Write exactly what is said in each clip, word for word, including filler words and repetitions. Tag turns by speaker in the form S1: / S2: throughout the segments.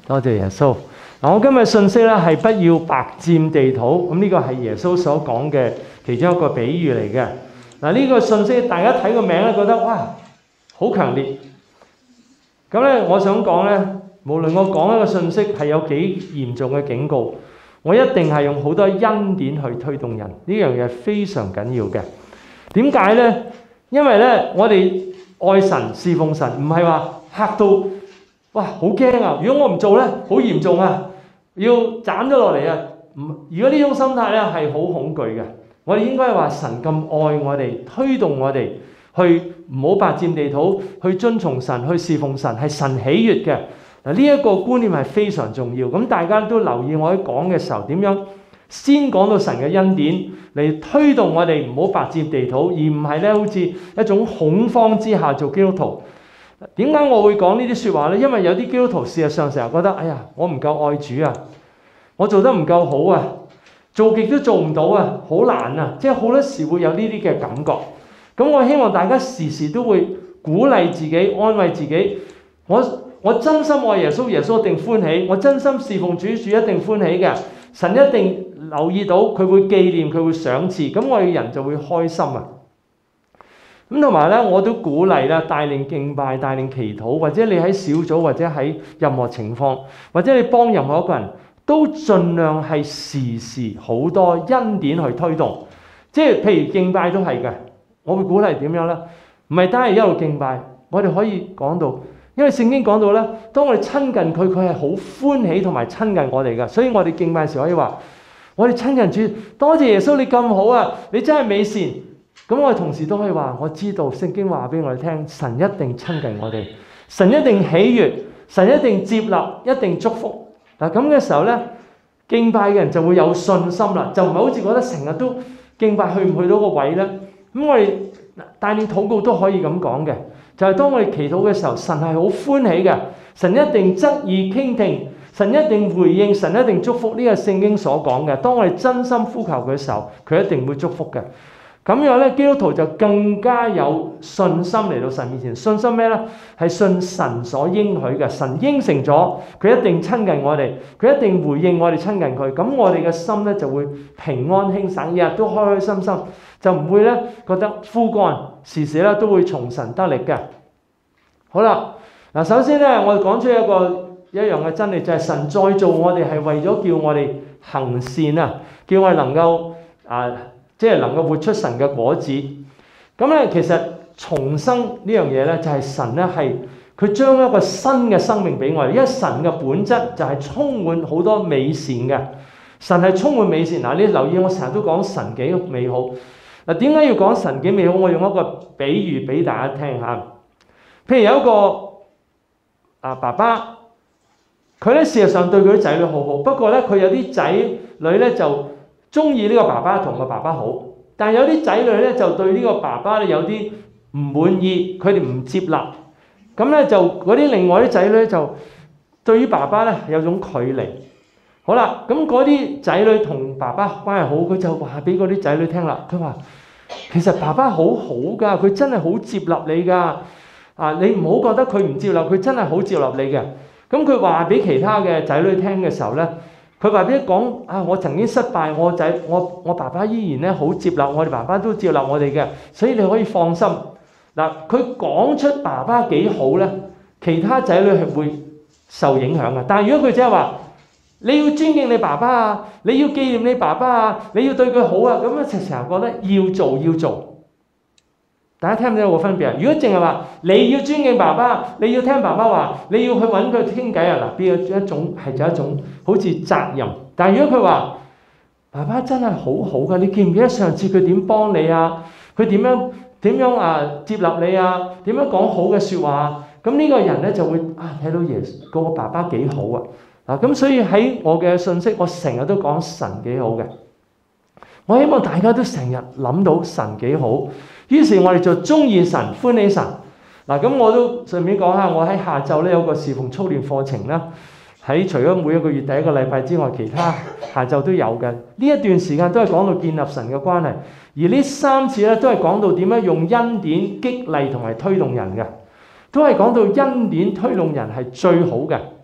S1: 多謝耶穌。嗱，我今日信息咧係不要白佔地土，咁呢個係耶穌所講嘅其中一個比喻嚟嘅。嗱，呢個信息大家睇個名咧，覺得哇好強烈。咁咧，我想講咧，無論我講一個信息係有幾嚴重嘅警告，我一定係用好多恩典去推動人，呢樣嘢非常緊要嘅。點解咧？因為咧，我哋愛神侍奉神，唔係話嚇到哇好驚啊！如果我唔做咧，好嚴重啊！要斬咗落嚟啊！唔，如果呢種心態咧係好恐懼嘅，我哋應該係話神咁愛我哋，推動我哋去唔好白佔地土，去遵從神，去侍奉神，係神喜悅嘅。嗱，呢一個觀念係非常重要。咁大家都留意我喺講嘅時候，點樣先講到神嘅恩典嚟推動我哋唔好白佔地土，而唔係咧好似一種恐慌之下做基督徒。點解我會講呢啲説話呢？因為有啲基督徒事實上成日覺得，哎呀，我唔夠愛主啊，我做得唔夠好啊，做極都做唔到啊，好難啊，即係好多時會有呢啲嘅感覺。咁我希望大家時時都會鼓勵自己、安慰自己。我我真心愛耶穌，耶穌一定歡喜；我真心侍奉主，主一定歡喜嘅。神一定留意到，佢會紀念，佢會賞賜，咁我哋人就會開心啊！咁同埋咧，我都鼓勵啦，帶領敬拜、帶領祈禱，或者你喺小組，或者喺任何情況，或者你幫任何一個人，都盡量係時時好多恩典去推動。即係譬如敬拜都係嘅，我會鼓勵點樣咧？唔係單係一路敬拜，我哋可以講到，因為聖經講到咧，當我哋親近佢，佢係好歡喜同埋親近我哋嘅，所以我哋敬拜時可以話：我哋親近主，多謝耶穌你咁好啊，你真係美善。咁我哋同時都可以話，我知道聖經話俾我哋聽，神一定親近我哋，神一定喜悅，神一定接納，一定祝福。嗱，咁嘅時候咧，敬拜嘅人就會有信心啦，就唔係好似覺得成日都敬拜去唔去到個位咧。咁我哋帶領禱告都可以咁講嘅，就係、是、當我哋祈禱嘅時候，神係好歡喜嘅，神一定側耳傾聽，神一定回應，神一定祝福。呢個聖經所講嘅，當我哋真心呼求佢嘅時候，佢一定會祝福嘅。咁樣咧，基督徒就更加有信心嚟到神面前。信心咩咧？係信神所應許嘅。神應承咗，佢一定親近我哋，佢一定回應我哋親近佢。咁我哋嘅心咧就會平安輕省，日日都開開心心，就唔會咧覺得枯乾，時時咧都會從神得力嘅。好啦，嗱，首先咧，我哋講出一個一樣嘅真理，就係神再造我哋係為咗叫我哋行善啊，叫我哋能夠啊。即係能夠活出神嘅果子，咁咧其實重生呢樣嘢咧就係神咧係佢將一個新嘅生命俾我哋，因為神嘅本質就係充滿好多美善嘅，神係充滿美善。嗱，你留意我成日都講神幾美好。嗱，點解要講神幾美好？我用一個比喻俾大家聽下。譬如有一個啊爸爸，佢咧事實上對佢啲仔女好好，不過咧佢有啲仔女咧就中意呢個爸爸同個爸爸好，但係有啲仔女咧就對呢個爸爸咧有啲唔滿意，佢哋唔接納，咁咧就嗰啲另外啲仔女就對於爸爸咧有種距離。好啦，咁嗰啲仔女同爸爸關係好，佢就話俾嗰啲仔女聽啦，佢話其實爸爸好好㗎，佢真係好接納你㗎，啊你唔好覺得佢唔接納，佢真係好接納你嘅。咁佢話俾其他嘅仔女聽嘅時候咧，佢話俾你講啊，我曾經失敗，我仔我我爸爸依然咧好接納我哋，爸爸都接納我哋嘅，所以你可以放心。嗱，佢講出爸爸幾好咧，其他仔女係會受影響嘅。但係如果佢只係話你要尊敬你爸爸啊，你要紀念你爸爸啊，你要對佢好啊，咁樣成成日覺得要做要做。大家聽唔聽到個分別啊？如果淨係話你要尊敬爸爸，你要聽爸爸話，你要去揾佢傾偈啊，嗱，邊有一種係就一種好似責任。但係如果佢話爸爸真係好好㗎，你記唔記得上次佢點幫你啊？佢點樣點樣啊接納你啊？點樣講好嘅説話啊？咁呢個人咧就會啊睇到耶穌嗰個爸爸幾好啊！嗱，咁所以喺我嘅信息，我成日都講神幾好嘅。我希望大家都成日諗到神幾好，於是我哋就中意神、歡喜神。嗱，咁我都順便講下，我喺下晝咧有個侍奉操練課程啦。喺除咗每一個月第一個禮拜之外，其他下晝都有嘅。呢一段時間都係講到建立神嘅關係，而呢三次咧都係講到點樣用恩典激勵同埋推動人嘅，都係講到恩典推動人係最好嘅。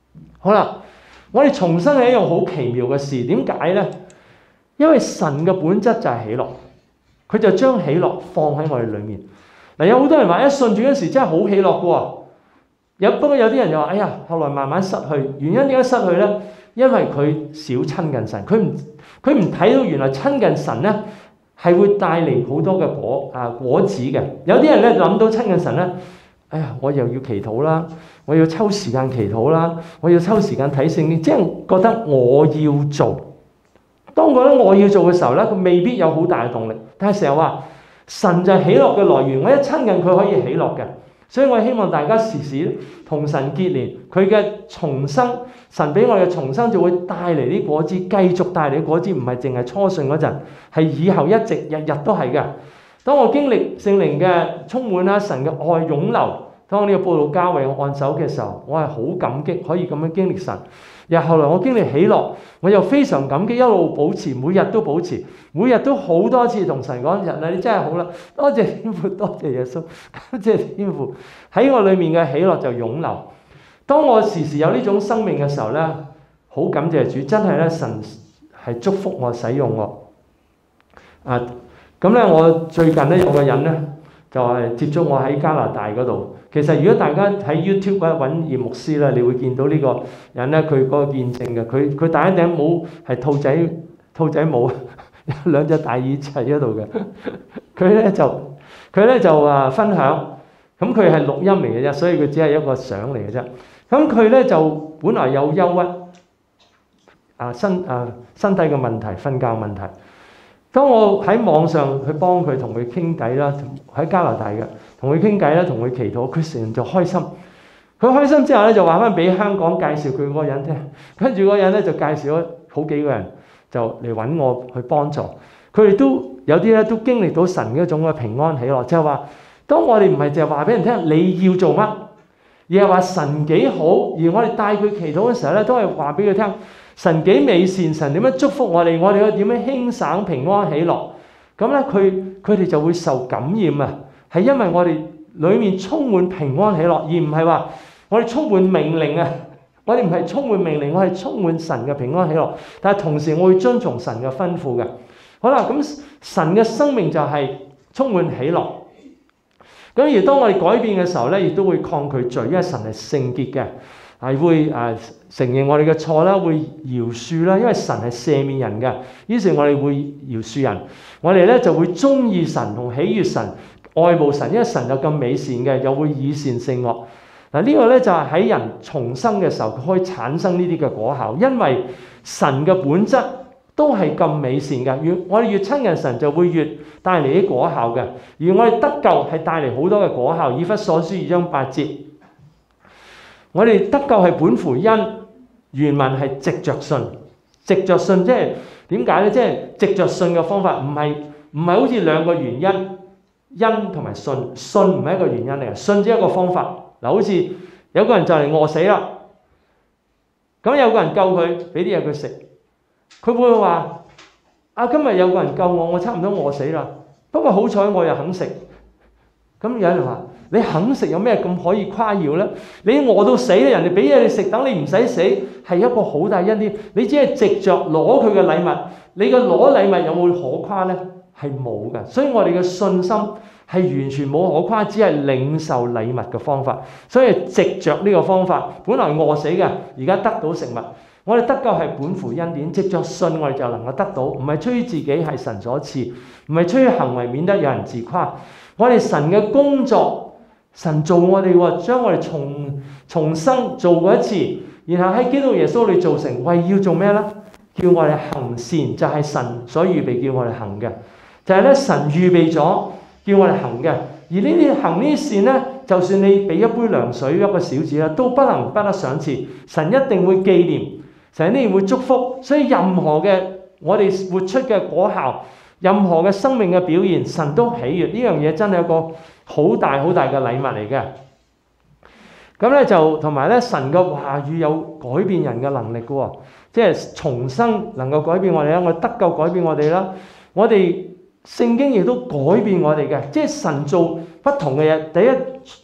S1: 好啦，我哋重生係一樣好奇妙嘅事，點解呢？因為神嘅本質就係喜樂，佢就將喜樂放喺我哋裏面。嗱，有好多人話一信主嗰時真係好喜樂嘅喎，有不過有啲人就話：哎呀，後來慢慢失去，原因點解失去呢？因為佢少親近神，佢唔佢唔睇到原來親近神呢係會帶嚟好多嘅果啊果子嘅。有啲人咧諗到親近神咧，哎呀，我又要祈禱啦，我要抽時間祈禱啦，我要抽時間睇聖經，即係覺得我要做。當覺得我要做嘅時候咧，佢未必有好大嘅動力。但係成日話神就係喜樂嘅來源，我一親近佢可以喜樂嘅。所以我希望大家時時同神結連，佢嘅重生，神俾我哋嘅重生就會帶嚟啲果子，繼續帶嚟啲果子，唔係淨係初信嗰陣，係以後一直日日都係嘅。當我經歷聖靈嘅充滿啦，神嘅愛湧流，當呢個佈道家為我按手嘅時候，我係好感激可以咁樣經歷神。然後後來我經歷喜樂，我又非常感激，一路保持，每日都保持，每日都好多次同神講：人啊，你真係好啦，多謝天父，多謝耶穌，多謝天父喺我裏面嘅喜樂就湧流。當我時時有呢種生命嘅時候咧，好感謝主，真係咧神係祝福我使用我。啊，咁咧我最近咧有個人咧就係接觸我喺加拿大嗰度。其實如果大家喺 YouTube 揾葉牧師咧，你會見到呢個人咧，佢嗰個見證嘅，佢佢戴一頂帽係兔仔兔仔帽，有兩隻大耳仔喺度嘅。佢咧就佢咧就啊分享，咁佢係錄音嚟嘅啫，所以佢只係一個相嚟嘅啫。咁佢咧就本來有憂鬱啊身啊身體嘅問題、瞓覺問題。當我喺網上去幫佢同佢傾偈啦，喺加拿大嘅同佢傾偈啦，同佢祈禱，佢成日就開心。佢開心之後咧，就話翻俾香港介紹佢嗰個人聽，跟住嗰個人咧就介紹咗好幾個人就嚟揾我去幫助。佢哋都有啲咧都經歷到神嗰種嘅平安喜樂，即係話當我哋唔係淨係話俾人聽你要做乜，而係話神幾好，而我哋帶佢祈禱嘅時候咧，都係話俾佢聽。神幾美善，神點樣祝福我哋，我哋可以點樣輕省平安喜樂。咁咧，佢佢哋就會受感染啊！係因為我哋裡面充滿平安喜樂，而唔係話我哋充滿命令啊！我哋唔係充滿命令，我係充滿神嘅平安喜樂。但係同時，我會遵從神嘅吩咐嘅。好啦，咁神嘅生命就係充滿喜樂。咁而當我哋改變嘅時候咧，亦都會抗拒罪，因為神係聖潔嘅。係會誒、呃、承認我哋嘅錯啦，會饒恕啦，因為神係赦免人嘅。於是，我哋會饒恕人，我哋咧就會中意神同喜悅神、愛慕神，因為神就咁美善嘅，又會以善勝惡。嗱、這個、呢個咧就係、是、喺人重生嘅時候，佢可以產生呢啲嘅果效，因為神嘅本質都係咁美善嘅。越我哋越親近神，就會越帶嚟啲果效嘅。而我哋得救係帶嚟好多嘅果效。以弗所書二章八節。我哋得救係本乎恩，原文係藉着信，藉着信即係點解咧？即係藉着信嘅方法，唔係唔係好似兩個原因，恩同埋信，信唔係一個原因嚟嘅，信只係一個方法。嗱，好似有個人就嚟餓死啦，咁有個人救佢，俾啲嘢佢食，佢會唔會話：啊，今日有個人救我，我差唔多餓死啦，不過好彩我又肯食。咁有人話：你肯食有咩咁可以誇耀咧？你餓到死咧，人哋俾嘢你食，等你唔使死，係一個好大恩典。你只係藉着攞佢嘅禮物，你嘅攞禮物有冇可誇咧？係冇嘅。所以我哋嘅信心係完全冇可誇，只係領受禮物嘅方法。所以藉着呢個方法，本來餓死嘅，而家得到食物。我哋得救係本乎恩典，藉着信我哋就能夠得到，唔係出於自己，係神所賜，唔係出於行為，免得有人自誇。我哋神嘅工作，神做我哋喎，將我哋重重生做過一次，然後喺基督耶穌裏做成，為要做咩咧？叫我哋行善，就係神所預備叫我哋行嘅，就係咧神預備咗叫我哋行嘅。而呢啲行呢啲善咧，就算你俾一杯涼水一個小子啦，都不能不得賞賜。神一定會紀念，神一定會祝福。所以任何嘅我哋活出嘅果效，任何嘅生命嘅表現，神都喜悅。呢樣嘢真係一個好大好大嘅禮物嚟嘅。咁咧就同埋咧，神嘅話語有改變人嘅能力嘅喎，即係重生能夠改變我哋啦，我哋得救改變我哋啦，我哋聖經亦都改變我哋嘅，即係神做不同嘅嘢。第一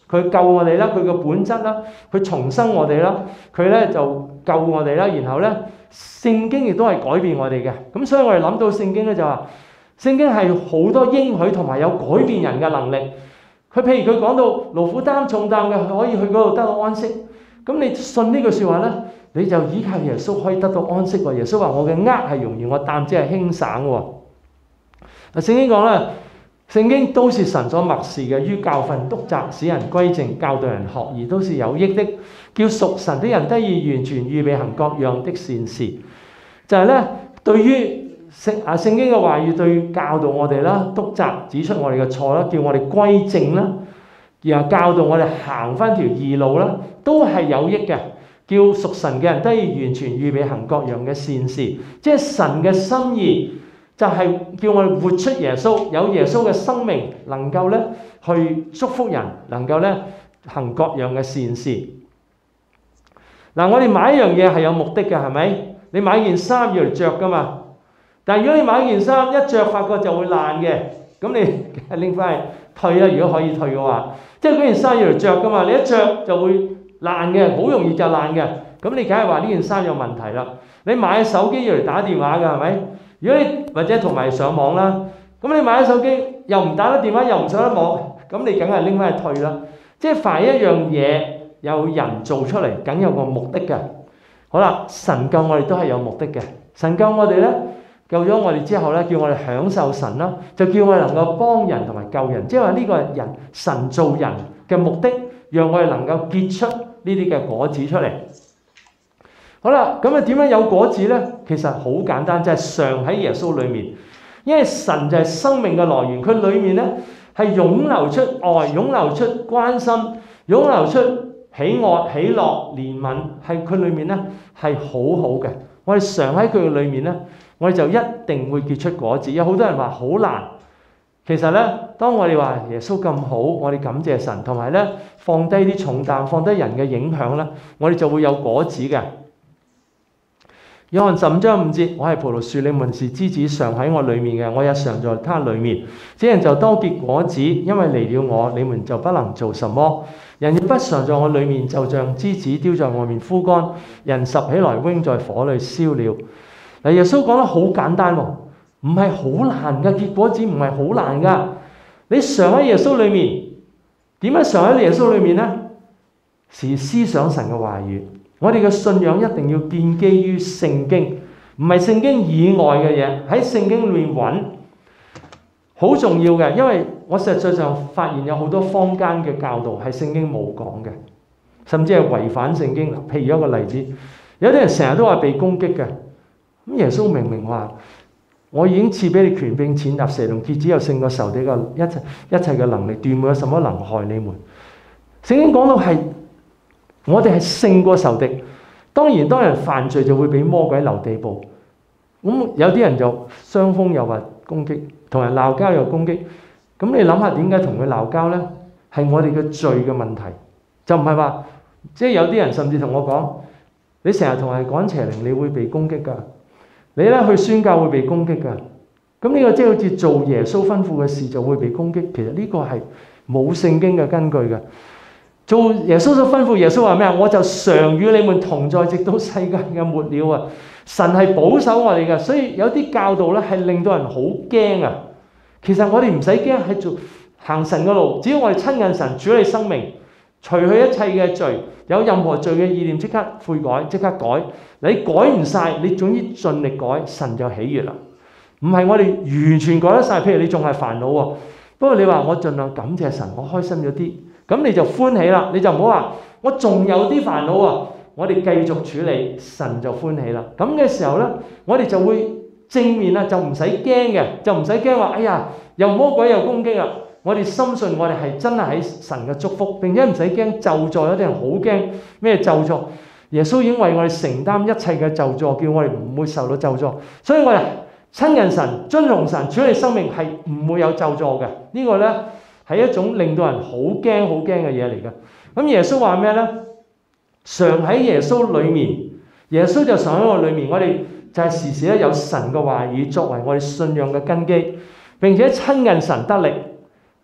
S1: 佢救我哋啦，佢嘅本質啦，佢重生我哋啦，佢咧就救我哋啦，然後咧聖經亦都係改變我哋嘅。咁所以我哋諗到聖經咧就話，聖經係好多應許同埋有改變人嘅能力。佢譬如佢講到勞苦擔重擔嘅可以去嗰度得到安息，咁你信呢句説話咧，你就依靠耶穌可以得到安息喎。耶穌話：我嘅軛係容易，我擔子係輕省喎。嗱，聖經講啦，聖經都是神所默示嘅，於教訓、督責、使人歸正、教導人學義，都是有益的，叫屬神的人得以完全，預備行各樣的善事。就係咧，對於聖啊聖經嘅話語，對教導我哋啦，督責指出我哋嘅錯啦，叫我哋歸正啦，然後教導我哋行翻條義路啦，都係有益嘅。叫屬神嘅人得以完全，預備行各樣嘅善事。即係神嘅心意，就係叫我哋活出耶穌，有耶穌嘅生命，能夠咧去祝福人，能夠咧行各樣嘅善事。嗱，我哋買一樣嘢係有目的嘅，係咪？你買件衫要嚟着噶嘛？但係如果你買件衫一着發覺就會爛嘅，咁你拎翻去退啦。如果可以退嘅話，即係嗰件衫要嚟着噶嘛，你一着就會爛嘅，好容易就爛嘅。咁你梗係話呢件衫有問題啦。你買手機要嚟打電話㗎，係咪？如果你或者同埋上網啦，咁你買咗手機又唔打得電話，又唔上得網，咁你梗係拎翻去退啦。即係凡一樣嘢有人做出嚟，梗有個目的嘅。好啦，神救我哋都係有目的嘅。神救我哋咧，救咗我哋之後咧，叫我哋享受神啦，就叫我哋能夠幫人同埋救人。即係話呢個係人神造人嘅目的，讓我哋能夠結出呢啲嘅果子出嚟。好啦，咁啊點樣有果子咧？其實好簡單，就係常喺耶穌裏面，因為神就係生命嘅來源，佢裏面咧係湧流出愛，湧流出關心，湧流出喜愛、喜樂、憐憫，係佢裏面咧係好好嘅。我哋常喺佢嘅裏面咧，我哋就一定會結出果子。有好多人話好難，其實咧，當我哋話耶穌咁好，我哋感謝神，同埋咧放低啲重擔，放低人嘅影響咧，我哋就會有果子嘅。約翰十五章五節，我係葡萄樹，你們是枝子，常喺我裏面嘅，我也常在他裏面。這人就多結果子，因為離了我，你們就不能做什麼。人若不常在我裏面，就像枝子丟在外面枯乾，人拾起來扔在火裏燒了。嗱，耶穌講得好簡單喎，唔係好難㗎，結果子唔係好難㗎。你常喺耶穌裏面，點樣常喺耶穌裏面呢？是思想神嘅話語。我哋嘅信仰一定要建基於聖經，唔係聖經以外嘅嘢，喺聖經裏面揾，好重要嘅。因為我實際上發現有好多坊間嘅教導係聖經冇講嘅，甚至係違反聖經。譬如一個例子，有啲人成日都話被攻擊嘅，咁耶穌明明話：我已經賜俾你權柄，踐踏蛇同蠍子，又勝過仇敵嘅一切一切嘅能力，斷沒有什麼能害你們。聖經講到係。我哋係勝過仇敵，當然當人犯罪就會俾魔鬼留地步。咁有啲人就傷風又話攻擊，同人鬧交又攻擊。咁你諗下點解同佢鬧交呢？係我哋嘅罪嘅問題，就唔係話即係有啲人甚至同我講：你成日同人講邪靈，你會被攻擊㗎。你咧去宣教會被攻擊㗎。咁呢個即係好似做耶穌吩咐嘅事就會被攻擊。其實呢個係冇聖經嘅根據嘅。做耶穌所吩咐，耶穌話咩啊？我就常與你們同在，直到世界嘅末了啊！神係保守我哋嘅，所以有啲教導咧係令到人好驚啊！其實我哋唔使驚，係做行神嘅路，只要我哋親近神，處理生命，除去一切嘅罪，有任何罪嘅意念即刻悔改，即刻改。你改唔晒，你總之盡力改，神就喜悅啦。唔係我哋完全改得晒，譬如你仲係煩惱喎，不過你話我盡量感謝神，我開心咗啲。咁你就歡喜啦，你就唔好話我仲有啲煩惱啊！我哋繼續處理，神就歡喜啦。咁嘅時候咧，我哋就會正面啦，就唔使驚嘅，就唔使驚話哎呀，又魔鬼又攻擊啦。我哋深信我哋係真係喺神嘅祝福，並且唔使驚咒詛。有啲人好驚咩咒詛？耶穌已經為我哋承擔一切嘅咒詛，叫我哋唔會受到咒詛。所以我哋親近神、遵從神、處理生命係唔會有咒詛嘅。這個、呢個咧。係一種令到人好驚好驚嘅嘢嚟嘅。咁耶穌話咩呢？常喺耶穌裏面，耶穌就常喺我裏面。我哋就係時時咧有神嘅話語作為我哋信仰嘅根基，並且親近神得力。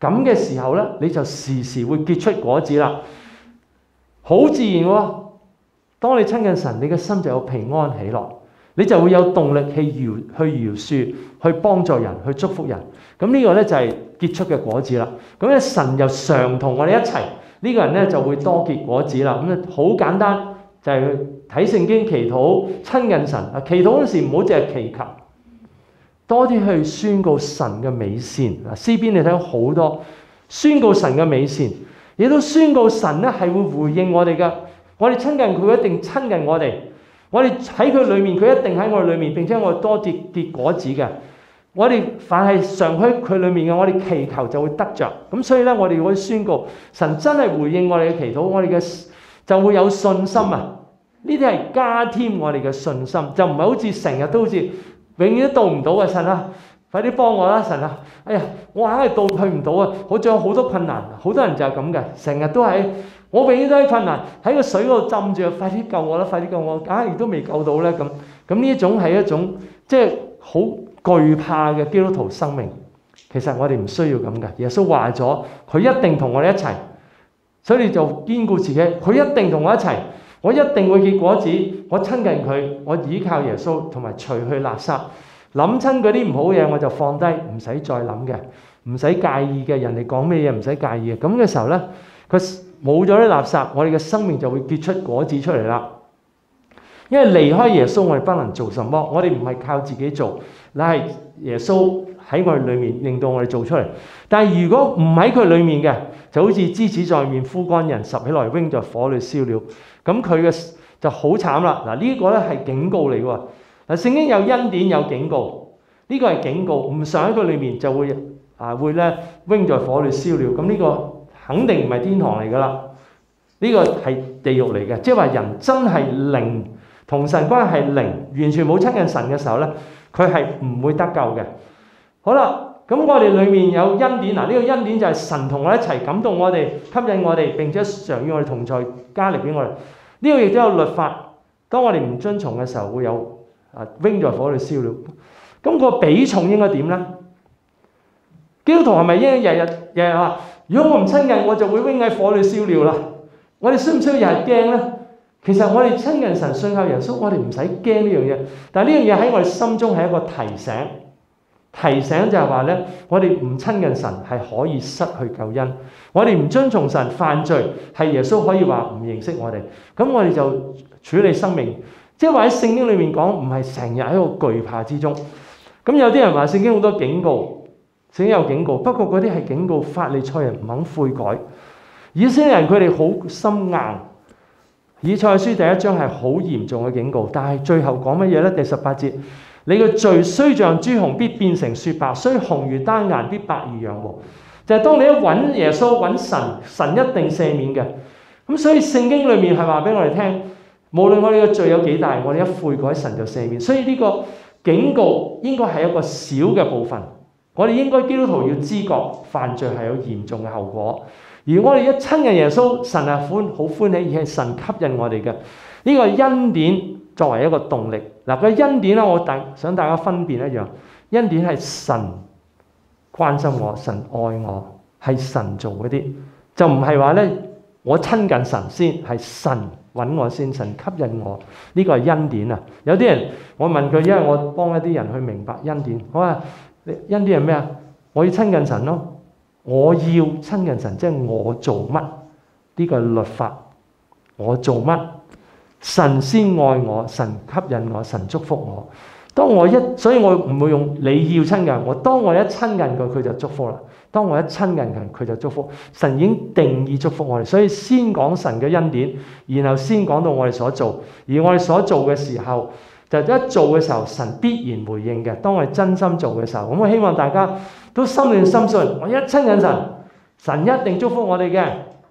S1: 咁嘅時候咧，你就時時會結出果子啦。好自然喎，當你親近神，你嘅心就有平安喜樂，你就會有動力去饒去饒恕、去幫助人、去祝福人。咁呢個咧就係結出嘅果子啦。咁咧神又常同我哋一齊，呢個人咧就會多結果子啦。咁咧好簡單，就係去睇聖經、祈禱、親近神。啊，祈禱嗰陣時唔好淨係祈求，多啲去宣告神嘅美善。嗱，詩篇你睇到好多宣告神嘅美善，亦都宣告神咧係會回應我哋嘅。我哋親近佢，一定親近我哋。我哋喺佢裏面，佢一定喺我哋裏面，並且我哋多結結果子嘅。我哋凡係常喺佢裏面嘅，我哋祈求就會得着。咁所以咧，我哋會宣告神真係回應我哋嘅祈禱，我哋嘅就會有信心啊！呢啲係加添我哋嘅信心，就唔係好似成日都好似永遠都到唔到嘅。神啊，快啲幫我啦！神啊，哎呀，我硬係到去唔到啊！好似有好多困難，好多人就係咁嘅，成日都喺我永遠都喺困難，喺個水嗰度浸住，快啲救我啦！快啲救我，硬係都未救到咧咁。咁呢一種係一種即係好懼怕嘅基督徒生命。其實我哋唔需要咁嘅。耶穌話咗，佢一定同我哋一齊，所以你就堅固自己。佢一定同我一齊，我一定會結果子。我親近佢，我倚靠耶穌，同埋除去垃圾。諗親嗰啲唔好嘢，我就放低，唔使再諗嘅，唔使介意嘅。人哋講咩嘢唔使介意嘅。咁嘅時候咧，佢冇咗啲垃圾，我哋嘅生命就會結出果子出嚟啦。因為離開耶穌，我哋不能做什麼。我哋唔係靠自己做，乃係耶穌喺我哋裏面令到我哋做出嚟。但係如果唔喺佢裏面嘅，就好似枝子在面枯乾，人拾起來扔在火裏燒了。咁佢嘅就好慘啦。嗱，呢個咧係警告嚟喎。嗱，聖經有恩典有警告，呢個係警告，唔常喺佢裏面就會啊會咧扔在火裏燒了。咁呢個肯定唔係天堂嚟噶啦，呢個係地獄嚟嘅。即係話人真係零同神關係零，完全冇親近神嘅時候咧，佢係唔會得救嘅。好啦，咁我哋裏面有恩典。嗱，呢個恩典就係神同我一齊感動我哋，吸引我哋，並且常與我哋同在，加力俾我哋。呢個亦都有律法，當我哋唔遵從嘅時候，會有啊扔在火裏燒了。咁個比重應該點咧？基督徒係咪應該日日日日話，如果我唔親近，我就會扔喺火裏燒了啦？我哋需唔需要日日驚咧？其實我哋親近神、信靠耶穌，我哋唔使驚呢樣嘢。但係呢樣嘢喺我哋心中係一個提醒，提醒就係話咧，我哋唔親近神係可以失去救恩。我哋唔遵從神犯罪，係耶穌可以話唔認識我哋。咁我哋就處理生命，即係話喺聖經裏面講，唔係成日喺個懼怕之中。咁有啲人話聖經好多警告，聖經有警告，不過嗰啲係警告法利賽人唔肯悔改。以色列人佢哋好心硬。以賽亞書第一章係好嚴重嘅警告，但係最後講乜嘢咧？第十八節，你嘅罪雖像朱紅，必變成雪白；雖紅如丹顏，必白如羊毛。就係、是、當你一揾耶穌揾神，神一定赦免嘅。咁所以聖經裏面係話俾我哋聽，無論我哋嘅罪有幾大，我哋一悔改，神就赦免。所以呢個警告應該係一個小嘅部分。我哋應該基督徒要知覺犯罪係有嚴重嘅後果。而我哋一親近耶穌，神係歡好歡喜，而係神吸引我哋嘅呢個恩典作為一個動力。嗱，個恩典咧，我大想大家分辨一樣，恩典係神關心我，神愛我，係神做嗰啲，就唔係話咧我親近神先，係神揾我先，神吸引我，呢個係恩典啊！有啲人我問佢，因為我幫一啲人去明白恩典，我話恩典係咩啊？我要親近神咯。我要親近神，即係我做乜呢個律法，我做乜神先愛我，神吸引我，神祝福我。當我一，所以我唔會用你要親近我。當我一親近佢，佢就祝福啦。當我一親近佢，佢就祝福。神已經定義祝福我哋，所以先講神嘅恩典，然後先講到我哋所做。而我哋所做嘅時候，就一做嘅時候，神必然回應嘅。當我哋真心做嘅時候，咁我希望大家都心領深信，我一親近神，神一定祝福我哋嘅。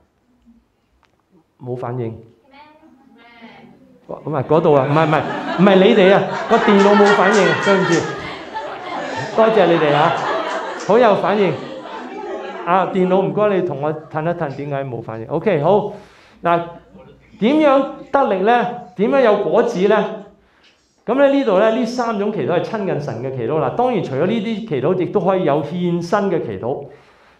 S1: 冇反應。咁啊，嗰度啊，唔係唔係唔係你哋啊，個電腦冇反應，對唔住。多謝你哋啊，好有反應。啊，電腦唔該你同我褪一褪，點解冇反應 ？OK， 好。嗱，點樣得力咧？點樣有果子咧？咁咧呢度咧呢三種祈禱係親近神嘅祈禱啦。當然除咗呢啲祈禱，亦都可以有獻身嘅祈禱。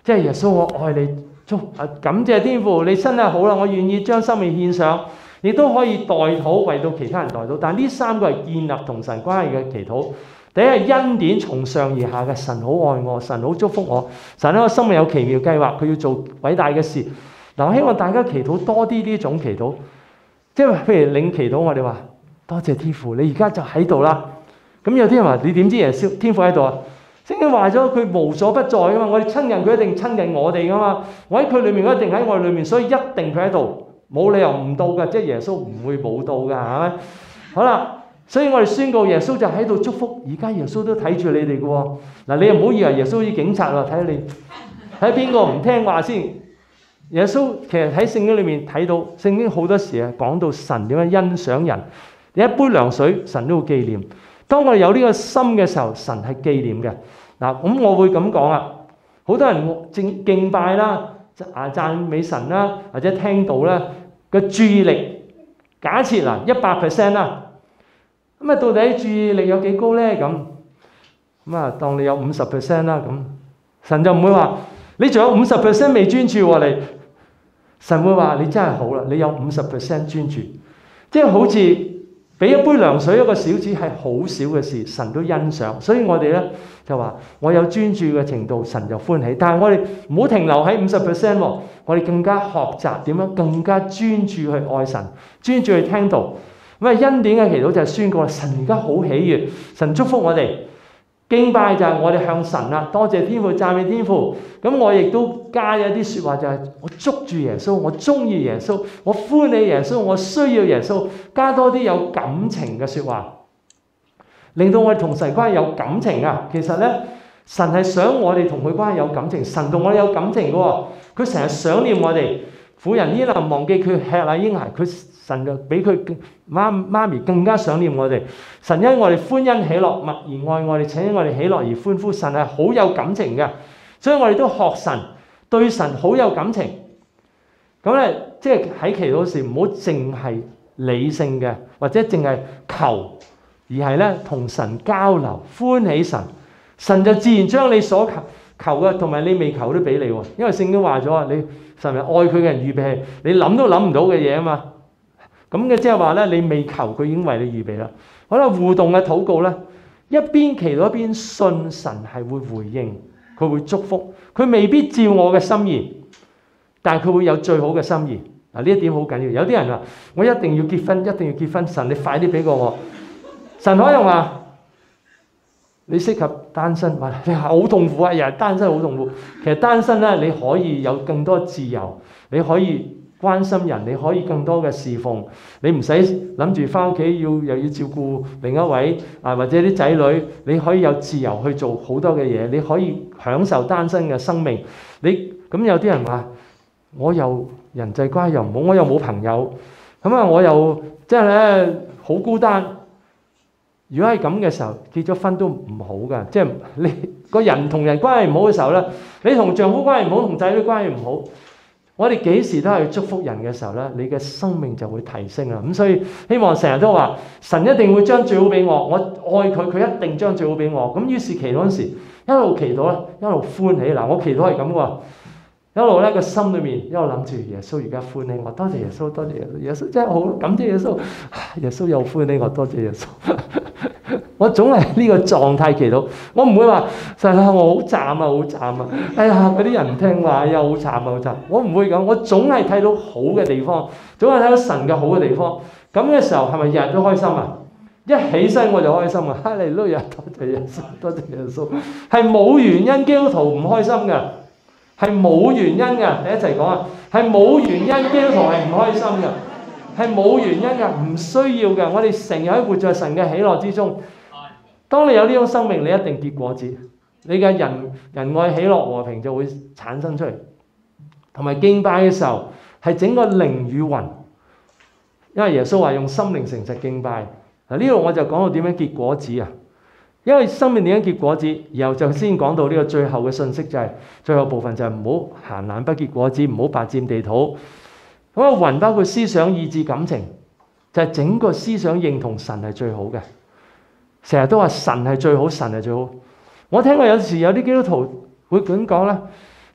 S1: 即係耶穌，我愛你，祝啊感謝天父，你真係好啦，我願意將生命獻上，亦都可以代禱為到其他人代禱。但係呢三個係建立同神關係嘅祈禱。第一係恩典從上而下嘅，神好愛我，神好祝福我，神喺我生命有奇妙計劃，佢要做偉大嘅事。嗱，我希望大家祈禱多啲呢種祈禱，即係譬如領祈禱，我哋話多謝天父，你而家就喺度啦。咁有啲人話你點知耶穌天父喺度啊？聖經話咗佢無所不在噶嘛，我哋親近佢一定親近我哋噶嘛，我喺佢裏面，佢一定喺我哋裏面，所以一定佢喺度，冇理由唔到噶，即係耶穌唔會冇到噶，係咪？好啦，所以我哋宣告耶穌就喺度祝福，而家耶穌都睇住你哋噶喎。嗱，你又唔好以為耶穌好似警察喎，睇下你睇邊個唔聽話先。耶穌其實喺聖經裏面睇到，聖經好多時啊講到神點樣欣賞人，你一杯涼水神都會紀念。當我哋有呢個心嘅時候，神係紀念嘅。嗱，咁我會咁講啊，好多人敬敬拜啦，啊讚美神啦，或者聽到啦嘅注意力，假設嗱一百 percent 啦，咁啊到底注意力有幾高咧？咁咁啊，當你有五十 percent 啦，咁神就唔會話你仲有五十 percent 未專注喎，你神會話你真係好啦，你有五十 percent 專注，即係好似。俾一杯涼水一個小子係好少嘅事，神都欣賞，所以我哋咧就話我有專注嘅程度，神就歡喜。但係我哋唔好停留喺五十 percent 喎，我哋更加學習點樣更加專注去愛神，專注去聽道。咁啊恩典嘅祈禱就係宣告神而家好喜悅，神祝福我哋。敬拜就係我哋向神啦，多謝天父，讚美天父。咁我亦都加一啲説話，就係我捉住耶穌，我中意耶穌，我歡喜耶穌，我需要耶穌。加多啲有感情嘅説話，令到我哋同神關係有感情啊！其實咧，神係想我哋同佢關係有感情，神同我哋有感情嘅喎。佢成日想念我哋。婦人伊能忘記佢吃奶嬰孩，佢神就比佢媽媽咪更加想念我哋。神因我哋歡欣喜樂，默然愛我哋，且因我哋喜樂而歡呼。神係好有感情嘅，所以我哋都學神，對神好有感情。咁咧，即係喺祈禱時唔好淨係理性嘅，或者淨係求，而係咧同神交流，歡喜神，神就自然將你所求求嘅同埋你未求都俾你喎。因為聖經話咗啊，你神係愛佢嘅人預備係你諗都諗唔到嘅嘢啊嘛。咁嘅即係話咧，你未求佢已經為你預備啦。好啦，互動嘅禱告咧，一邊祈禱一邊信神係會回應，佢會祝福，佢未必照我嘅心意，但係佢會有最好嘅心意。嗱，呢一點好緊要。有啲人話我一定要結婚，一定要結婚，神你快啲俾過我。神可能話你適合單身，話你好痛苦啊！日日單身好痛苦。其實單身咧，你可以有更多自由，你可以關心人，你可以更多嘅侍奉，你唔使諗住翻屋企要又要照顧另一位啊，或者啲仔女，你可以有自由去做好多嘅嘢，你可以享受單身嘅生命。你咁有啲人話我又人際關係又唔好，我又冇朋友，咁啊我又即係咧好孤單。如果係咁嘅時候，結咗婚都唔好噶，即係你個人同人關係唔好嘅時候咧，你同丈夫關係唔好，同仔女關係唔好，我哋幾時都係祝福人嘅時候咧，你嘅生命就會提升啦。咁所以希望成日都話神一定會將最好俾我，我愛佢，佢一定將最好俾我。咁於是祈禱嗰時一路祈禱咧，一路歡喜。嗱，我祈禱係咁喎。一路咧個心裏面一路諗住耶穌而家歡喜我，多謝耶穌，多謝耶穌，耶穌真係好，感謝耶穌，耶穌又歡喜我，多謝耶穌。我總係呢個狀態祈禱，我唔會話神啊，我好慘啊，好慘啊！哎呀，嗰啲人唔聽話，又好慘啊，好慘！我唔會咁，我總係睇到好嘅地方，總係睇到神嘅好嘅地方。咁嘅時候係咪日日都開心啊？一起身我就開心啊！哈利路亞，多謝耶穌，多謝耶穌。係冇原因基督徒唔開心㗎。係冇原因嘅，你一齊講啊！係冇原因，基督徒係唔開心嘅，係冇原因嘅，唔需要嘅。我哋成日喺活在神嘅喜樂之中。當你有呢種生命，你一定結果子。你嘅人仁愛、喜樂、和平就會產生出嚟。同埋敬拜嘅時候，係整個靈與魂。因為耶穌話用心靈誠實敬拜。嗱，呢度我就講到點樣結果子啊！因為生命點樣結果子，然後就先講到呢個最後嘅信息，就係最後部分就係唔好閒懶不結果子，唔好白佔地土。咁啊，魂包括思想、意志、感情，就係整個思想認同神係最好嘅。成日都話神係最好，神係最好。我聽過有時有啲基督徒會咁講啦，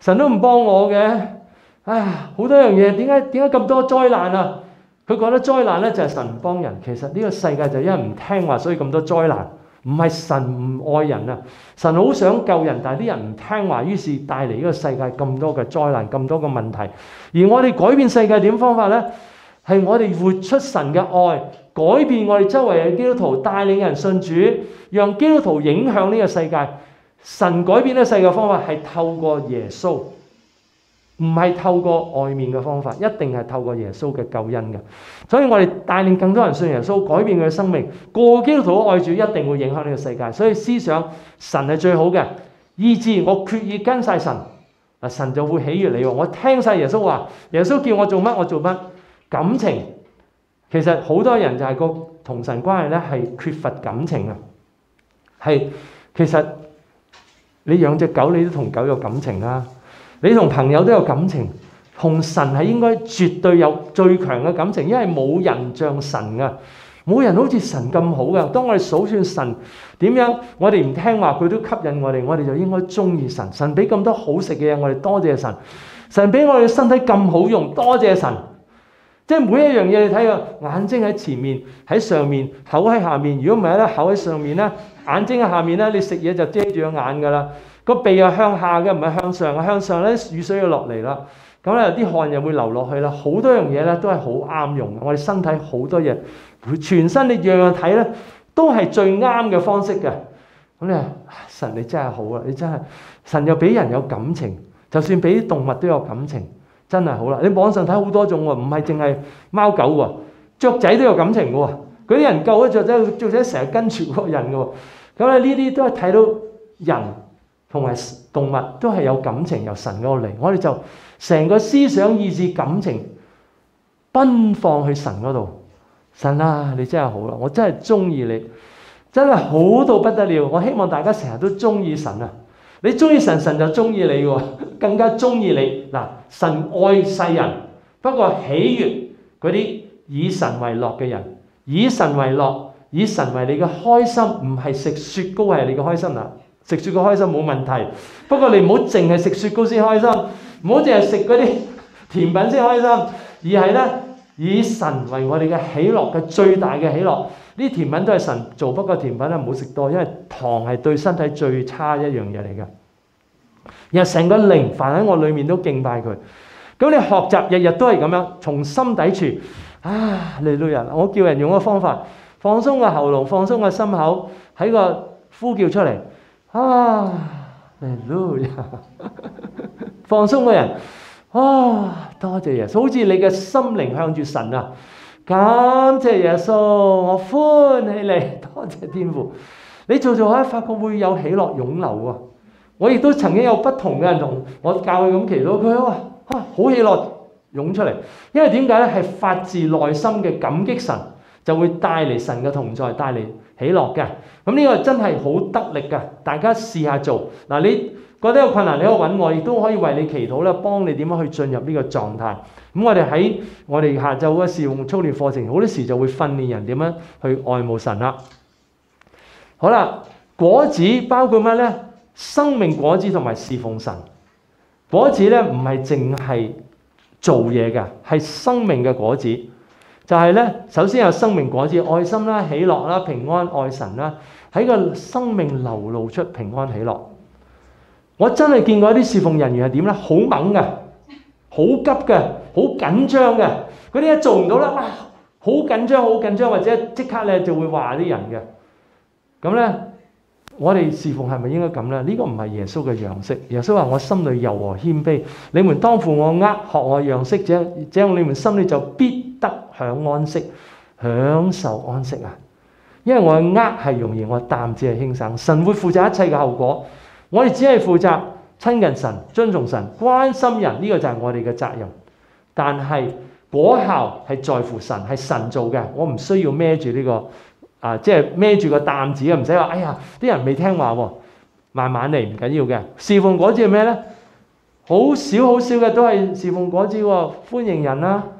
S1: 神都唔幫我嘅，唉，好多樣嘢，點解點解咁多災難啊？佢覺得災難咧就係神唔幫人，其實呢個世界就因為唔聽話，所以咁多災難。唔係神唔愛人啊，神好想救人，但係啲人唔聽話，於是帶嚟呢個世界咁多嘅災難，咁多嘅問題。而我哋改變世界點方法呢？係我哋活出神嘅愛，改變我哋周圍嘅基督徒，帶領人信主，讓基督徒影響呢個世界。神改變呢個世界嘅方法係透過耶穌，唔係透過外面嘅方法，一定係透過耶穌嘅救恩嘅。所以我哋帶領更多人信耶穌，改變佢嘅生命。個基督徒嘅愛主一定會影響呢個世界。所以思想神係最好嘅，意志我決意跟晒神，嗱神就會喜悅你。我聽晒耶穌話，耶穌叫我做乜我做乜。感情其實好多人就係個同神關係咧係缺乏感情啊，係其實你養隻狗你都同狗有感情啦。你同朋友都有感情，同神係應該絕對有最強嘅感情，因為冇人像神啊，冇人好似神咁好嘅。當我哋數算神點樣，我哋唔聽話，佢都吸引我哋，我哋就應該中意神。神俾咁多好食嘅嘢，我哋多謝神。神俾我哋身體咁好用，多謝神。即係每一樣嘢，你睇下，眼睛喺前面，喺上面，口喺下面。如果唔係咧，口喺上面咧，眼睛喺下面咧，你食嘢就遮住個眼㗎啦。個鼻又向下嘅，唔係向上。向上咧，雨水就落嚟啦。咁咧，啲汗又會流落去啦。好多樣嘢咧，都係好啱用。我哋身體好多嘢，全身你樣樣睇咧，都係最啱嘅方式嘅。咁你話神你真係好啦，你真係神又俾人有感情，就算俾啲動物都有感情。真係好啦！你網上睇好多種喎，唔係淨係貓狗喎，雀仔都有感情嘅喎。嗰啲人救咗雀仔，雀仔成日跟住嗰個人嘅喎。咁咧呢啲都係睇到人同埋動物都係有感情，由神嗰度嚟。我哋就成個思想、意志、感情奔放去神嗰度。神啊，你真係好啦！我真係中意你，真係好到不得了。我希望大家成日都中意神啊！你中意神，神就中意你喎，更加中意你。嗱，神愛世人，不過喜悅嗰啲以神為樂嘅人，以神為樂，以神為你嘅開心，唔係食雪糕係你嘅開心啦。食雪糕開心冇問題，不過你唔好淨係食雪糕先開心，唔好淨係食嗰啲甜品先開心，而係咧以神為我哋嘅喜樂嘅最大嘅喜樂。呢啲甜品都係神做，不過甜品咧唔好食多，因為糖係對身體最差一樣嘢嚟嘅。然後成個靈凡喺我裏面都敬拜佢。咁你學習日日都係咁樣，從心底處啊，利路亞！我叫人用個方法，放鬆個喉嚨，放鬆個心口，喺個呼叫出嚟啊，利路亞！放鬆個人啊，多謝耶穌，好似你嘅心靈向住神啊！感謝耶穌，我歡喜你，多謝天父。你做做下，發覺會有喜樂湧流喎。我亦都曾經有不同嘅人同我教佢咁祈禱，佢話啊好喜樂湧出嚟，因為點解咧？係發自內心嘅感激神，就會帶嚟神嘅同在，帶嚟喜樂嘅。咁呢個真係好得力㗎，大家試下做嗱。你覺得有困難，你可以揾我，亦都可以為你祈禱咧，幫你點樣去進入呢個狀態。咁我哋喺我哋下晝嘅侍奉操練課程，好多時就會訓練人點樣去愛慕神啦。好啦，果子包括乜咧？生命果子同埋侍奉神。果子咧唔係淨係做嘢嘅，係生命嘅果子。就係咧，首先有生命果子，愛心啦、喜樂啦、平安、愛神啦，喺個生命流露出平安喜樂。我真係見過一啲侍奉人員係點咧？好猛嘅，好急嘅，好緊張嘅。嗰啲一做唔到啦，哇！好緊張，好緊張，或者即刻咧就會話啲人嘅。咁咧，我哋侍奉係咪應該咁咧？呢個唔係耶穌嘅樣式。耶穌話：我心裏柔和謙卑，你們當負我軛，學我樣式，這樣這樣你們心裏就必得享安息，享受安息啊！因為我嘅軛係容易，我擔子係輕省。神會負責一切嘅後果。我哋只係負責親近神、尊重神、關心人，呢個就係我哋嘅責任。但係果效係在乎神，係神做嘅。我唔需要孭住呢個啊，即係孭住個擔子啊，唔使話哎呀啲人未聽話喎，慢慢嚟唔緊要嘅。侍奉果子係咩咧？好少好少嘅都係侍奉果子喎，歡迎人啦，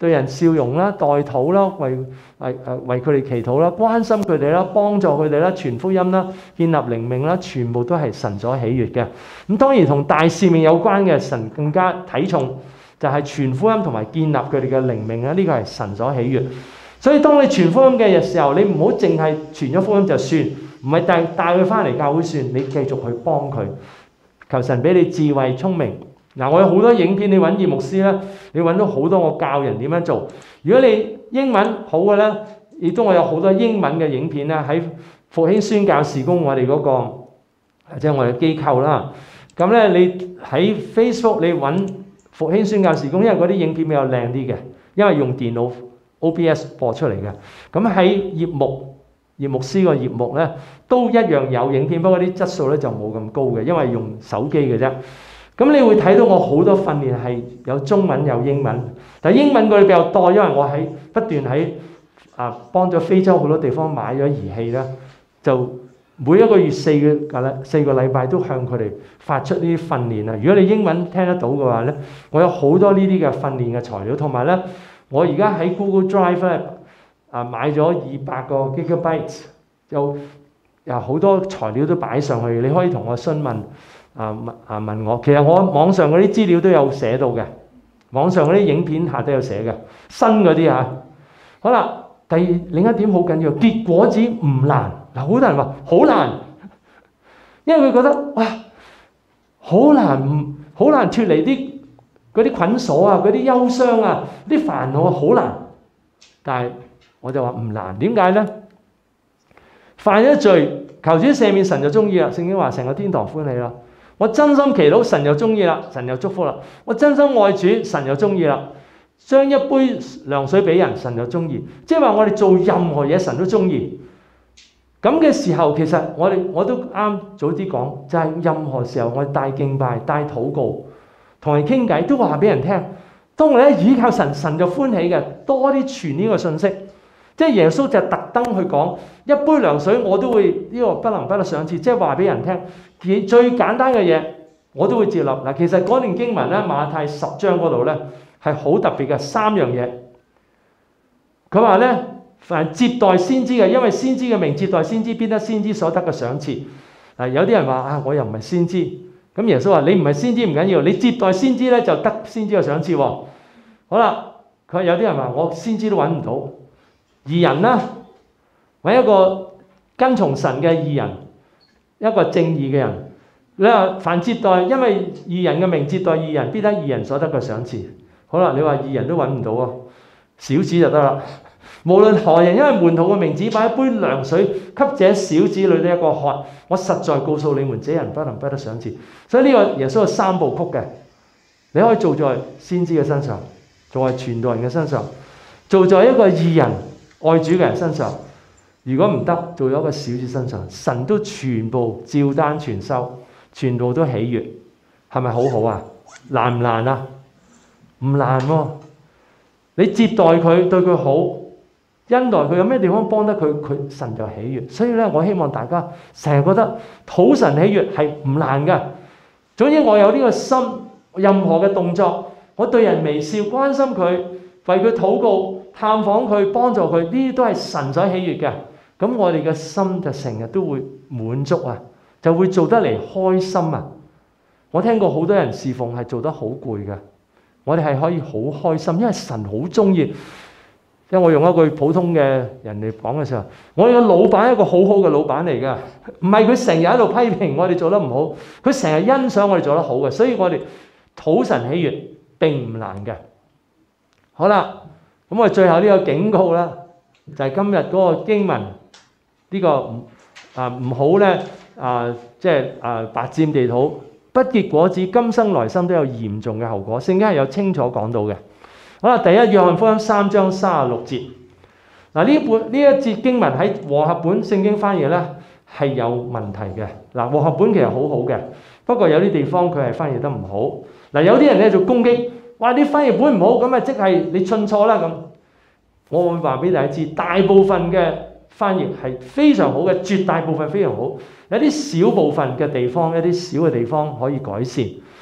S1: 對人笑容啦、代禱啦、為為誒為佢哋祈禱啦、關心佢哋啦、幫助佢哋啦、傳福音啦、建立靈命啦，全部都係神所喜悅嘅。咁當然同大使命有關嘅，神更加睇重就係傳福音同埋建立佢哋嘅靈命啦。呢個係神所喜悅。所以當你傳福音嘅時候，你唔好淨係傳咗福音就算，唔係帶帶佢翻嚟教會算，你繼續去幫佢。求神俾你智慧聰明。嗱，我有好多影片，你揾葉牧師咧，你揾到好多我教人點樣做。如果你英文好嘅咧，亦都我有好多英文嘅影片咧，喺復興宣教事工我哋嗰個即係我哋機構啦。咁咧你喺 Facebook 你揾復興宣教事工，因為嗰啲影片比較靚啲嘅，因為用電腦 O B S 播出嚟嘅。咁喺葉牧葉牧師個葉牧咧都一樣有影片，不過啲質素咧就冇咁高嘅，因為用手機嘅啫。咁你會睇到我好多訓練係有中文有英文，但係英文嗰啲比較多，因為我喺不斷喺啊幫咗非洲好多地方買咗儀器啦，就每一個月四個禮四個禮拜都向佢哋發出呢啲訓練啊。如果你英文聽得到嘅話咧，我有好多呢啲嘅訓練嘅材料，同埋咧我而家喺 Google Drive 咧啊買咗二百個 gigabyte，有有好多材料都擺上去，你可以同我詢問。啊問啊問我，其實我網上嗰啲資料都有寫到嘅，網上嗰啲影片下都有寫嘅，新嗰啲嚇。好啦，第二另一點好緊要，結果子唔難。嗱，好多人話好難，因為佢覺得哇，好難，好難脫離啲嗰啲捆鎖啊，嗰啲憂傷啊，啲煩惱啊，好難。但係我就話唔難，點解咧？犯咗罪，求主赦免，神就中意啦。聖經話成個天堂歡喜啦。我真心祈禱，神又中意啦，神又祝福啦。我真心愛主，神又中意啦。將一杯涼水俾人，神又中意。即係話我哋做任何嘢，神都中意。咁嘅時候，其實我哋我都啱早啲講，就係任何時候我哋帶敬拜、帶禱告、同人傾偈，都話俾人聽。當我哋依靠神，神就歡喜嘅。多啲傳呢個信息。即係耶穌就特登去講一杯涼水，我都會呢個不能不得賞賜，即係話俾人聽。最簡單嘅嘢我都會接納。嗱，其實嗰段經文咧，馬太十章嗰度咧係好特別嘅三樣嘢。佢話咧，凡接待先知嘅，因為先知嘅名接待先知，必得先知所得嘅賞賜。嗱，有啲人話啊，我又唔係先知。咁耶穌話：你唔係先知唔緊要，你接待先知咧就得先知嘅賞賜喎。好啦，佢話有啲人話我先知都揾唔到。義人啦，揾一個跟從神嘅義人，一個正義嘅人。你話凡接待，因為義人嘅名接待義人，必得義人所得嘅賞賜。好啦，你話義人都揾唔到啊，小子就得啦。無論何人，因為門徒嘅名字擺一杯涼水給這小子裏的一個喝，我實在告訴你們，這人不能不得賞賜。所以呢個耶穌係三部曲嘅，你可以做在先知嘅身上，做在傳道人嘅身上，做在一個義人愛主嘅人身上。如果唔得，做咗一個小子身上，神都全部照單全收，全部都喜悅，係咪好好啊？難唔難啊？唔難喎、啊。你接待佢，對佢好，恩待佢，有咩地方幫得佢，佢神就喜悅。所以咧，我希望大家成日覺得討神喜悅係唔難嘅。總之我有呢個心，任何嘅動作，我對人微笑，關心佢，為佢禱告、探訪佢、幫助佢，呢啲都係神所喜悅嘅。咁我哋嘅心就成日都會滿足啊，就會做得嚟開心啊。我聽過好多人侍奉係做得好攰嘅，我哋係可以好開心，因為神好中意。因為我用一句普通嘅人嚟講嘅時候，我哋嘅老闆係一個好好嘅老闆嚟㗎，唔係佢成日喺度批評我哋做得唔好，佢成日欣賞我哋做得好嘅，所以我哋討神喜悅並唔難嘅。好啦，咁我最後呢個警告啦，就係今日嗰個經文呢個啊唔好咧啊，即係啊白佔地土不結果子，今生來生都有嚴重嘅後果。聖經係有清楚講到嘅。好啦，第一約翰福音三章三十六節。嗱，呢本呢一節經文喺和合本聖經翻譯咧係有問題嘅。嗱，和合本其實好好嘅，不過有啲地方佢係翻譯得唔好。嗱，有啲人咧就攻擊，話你翻譯本唔好，咁啊即係你信錯啦咁。我會話俾大家知，大部分嘅翻譯係非常好嘅，絕大部分非常好。有啲小部分嘅地方，一啲小嘅地方可以改善。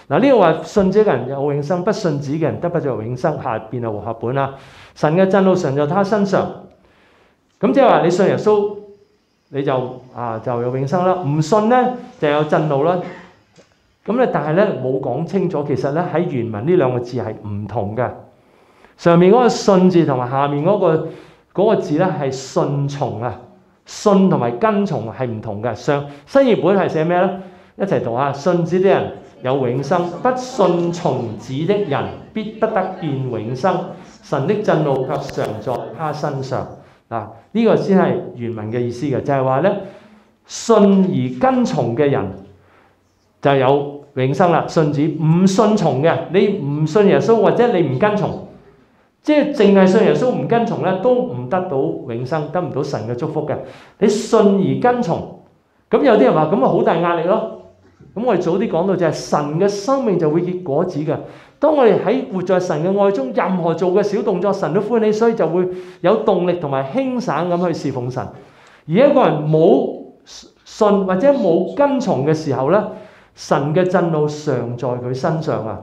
S1: 嗱，呢個話信子嘅人有永生，不信子嘅人得不着永生。下邊係和合本啦。神嘅震怒常在他身上，咁即係話你信耶穌你就啊就有永生啦，唔信咧就有震怒啦。咁咧但係咧冇講清楚，其實咧喺原文呢兩個字係唔同嘅。上面嗰個信字同埋下面嗰個嗰個字咧係順從啊，信同埋跟從係唔同嘅。上新譯本係寫咩咧？一齊讀下：信子的人有永生，不信從子的人必不得見永生。神的震怒卻常在他身上。嗱，呢個先係原文嘅意思嘅，就係話咧，信而跟從嘅人就有永生啦。信子唔信從嘅，你唔信耶穌或者你唔跟從，即係淨係信耶穌唔跟從咧，都唔得到永生，得唔到神嘅祝福嘅。你信而跟從，咁有啲人話咁啊好大壓力咯。咁我哋早啲講到就係神嘅生命就會結果子嘅。當我哋喺活在神嘅愛中，任何做嘅小動作，神都歡喜，所以就會有動力同埋輕省咁去侍奉神。而一個人冇信或者冇跟從嘅時候咧，神嘅震怒常在佢身上啊！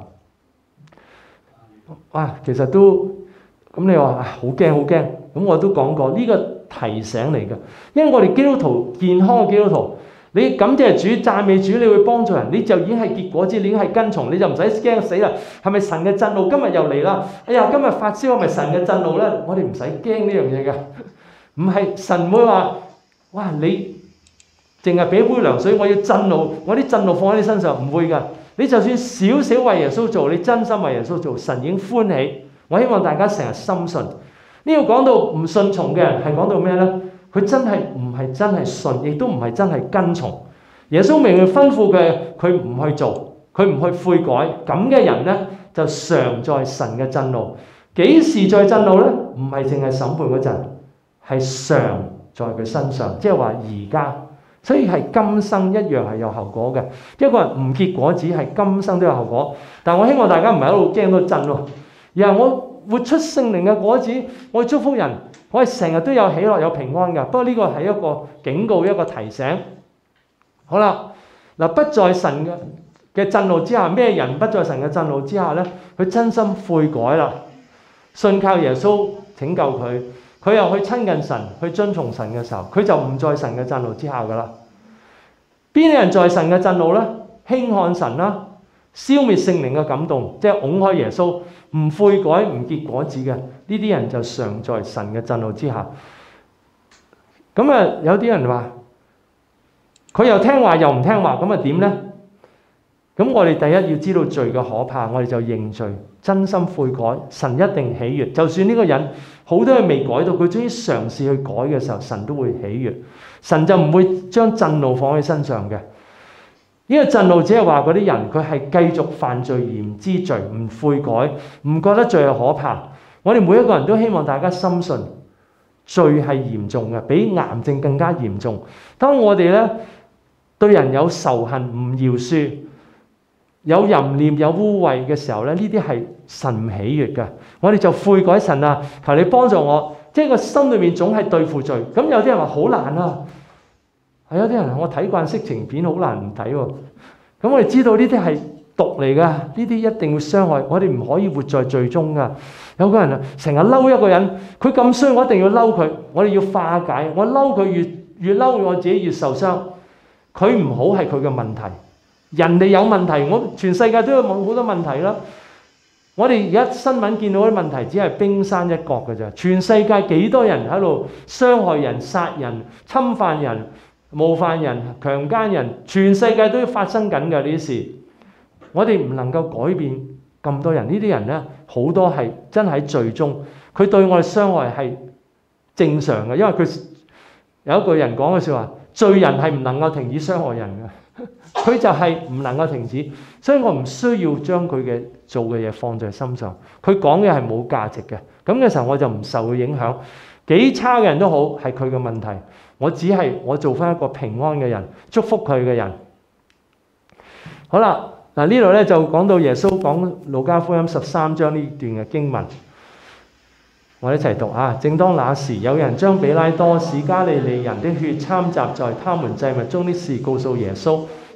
S1: 哇，其實都咁你話好驚好驚，咁我都講過呢個提醒嚟嘅，因為我哋基督徒健康嘅基督徒。你感謝主、讚美主，你會幫助人，你就已經係結果子，你已經係跟從，你就唔使驚死啦。係咪神嘅震怒今日又嚟啦？哎呀，今日發燒係咪神嘅震怒咧？我哋唔使驚呢樣嘢嘅，唔係神會話：哇，你淨係俾杯涼水，我要震怒，我啲震怒放喺你身上，唔會㗎。你就算少少為耶穌做，你真心為耶穌做，神已經歡喜。我希望大家成日深信。呢個講到唔信從嘅人係講到咩咧？佢真係唔係真係信，亦都唔係真係跟從。耶穌明明吩咐佢，佢唔去做，佢唔去悔改，咁嘅人咧就常在神嘅震怒。幾時在震怒咧？唔係淨係審判嗰陣，係常在佢身上，即係話而家。所以係今生一樣係有後果嘅。一個人唔結果子係今生都有後果。但我希望大家唔係喺度驚到震喎，而係我活出聖靈嘅果子，我祝福人。我哋成日都有喜樂有平安㗎，不過呢個係一個警告，一個提醒。好啦，嗱，不在神嘅嘅震怒之下，咩人不在神嘅震怒之下咧？佢真心悔改啦，信靠耶穌拯救佢，佢又去親近神，去遵從神嘅時候，佢就唔在神嘅震怒之下㗎啦。邊啲人在神嘅震怒咧？輕看神啦，消滅聖靈嘅感動，即係拱開耶穌，唔悔改唔結果子嘅。呢啲人就常在神嘅震怒之下。咁啊，有啲人話佢又聽話又唔聽話，咁啊點呢？咁我哋第一要知道罪嘅可怕，我哋就認罪，真心悔改，神一定喜悅。就算呢個人好多嘢未改到，佢終於嘗試去改嘅時候，神都會喜悅。神就唔會將震怒放喺身上嘅。呢個震怒只係話嗰啲人佢係繼續犯罪而唔知罪，唔悔改，唔覺得罪係可怕。我哋每一個人都希望大家深信罪係嚴重嘅，比癌症更加嚴重。當我哋咧對人有仇恨、唔饒恕、有淫念、有污穢嘅時候咧，呢啲係神唔喜悅嘅。我哋就悔改，神啊，求你幫助我。即係個心裏面總係對付罪。咁有啲人話好難啊，係有啲人我睇慣色情片，好難唔睇喎。咁我哋知道呢啲係毒嚟㗎，呢啲一定會傷害我哋，唔可以活在罪中㗎。有個人啊，成日嬲一個人，佢咁衰，我一定要嬲佢。我哋要化解，我嬲佢越越嬲，我自己越受傷。佢唔好係佢嘅問題，人哋有問題，我全世界都有好多問題啦。我哋而家新聞見到啲問題，只係冰山一角㗎咋。全世界幾多人喺度傷害人、殺人、侵犯人、冒犯人、強姦人，全世界都發生緊㗎呢啲事。我哋唔能夠改變咁多人，呢啲人咧好多係真係喺罪中，佢對我哋傷害係正常嘅，因為佢有一個人講嘅説話：罪人係唔能夠停止傷害人嘅，佢就係唔能夠停止，所以我唔需要將佢嘅做嘅嘢放在心上。佢講嘅係冇價值嘅，咁嘅時候我就唔受佢影響。幾差嘅人都好，係佢嘅問題。我只係我做翻一個平安嘅人，祝福佢嘅人。好啦。嗱，呢度咧就講到耶穌講路加福音十三章呢段嘅經文，我哋一齊讀啊！正當那時，有人將比拉多使加利利人的血摻雜在他們祭物中的事告訴耶穌，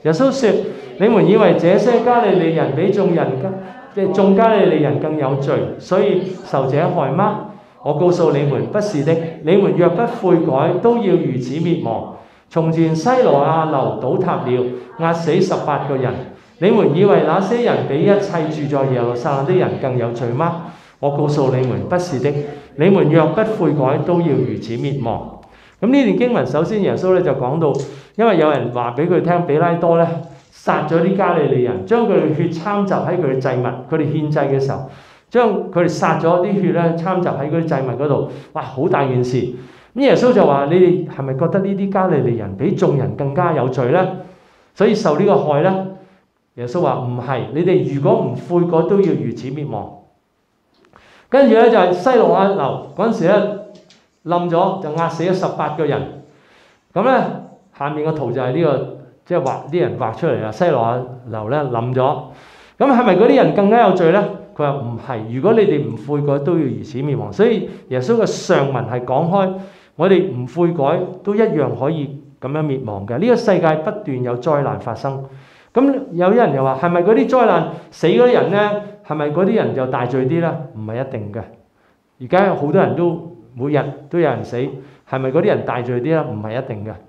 S1: 耶穌說：你們以為這些加利利人比眾人即係眾加利利人更有罪，所以受這害嗎？我告訴你們，不是的。你們若不悔改，都要如此滅亡。從前西羅亞樓倒塌了，壓死十八個人。你們以為那些人比一切住在耶路撒冷的人更有罪嗎？我告訴你們，不是的。你們若不悔改，都要如此滅亡。咁呢段經文首先耶穌咧就講到，因為有人話俾佢聽，比拉多咧殺咗啲加利利人，將佢哋血摻雜喺佢嘅祭物，佢哋獻祭嘅時候，將佢哋殺咗啲血咧摻雜喺嗰啲祭物嗰度，哇！好大件事。咁耶穌就話：你哋係咪覺得呢啲加利利人比眾人更加有罪咧？所以受呢個害咧？耶穌話唔係，你哋如果唔悔改，都要如此滅亡。跟住咧就係西羅亞樓嗰陣時咧冧咗，就壓死咗十八個人。咁咧下面個圖就係呢個，即係畫啲人畫出嚟啦。西羅亞樓咧冧咗，咁係咪嗰啲人更加有罪咧？佢話唔係，如果你哋唔悔改，都要如此滅亡。所以耶穌嘅上文係講開，我哋唔悔改都一樣可以咁樣滅亡嘅。呢個世界不斷有災難發生。咁有啲人又話：係咪嗰啲災難死嗰啲人咧？係咪嗰啲人就大罪啲咧？唔係一定嘅。而家有好多人都每日都有人死，係咪嗰啲人大罪啲咧？唔係一定嘅。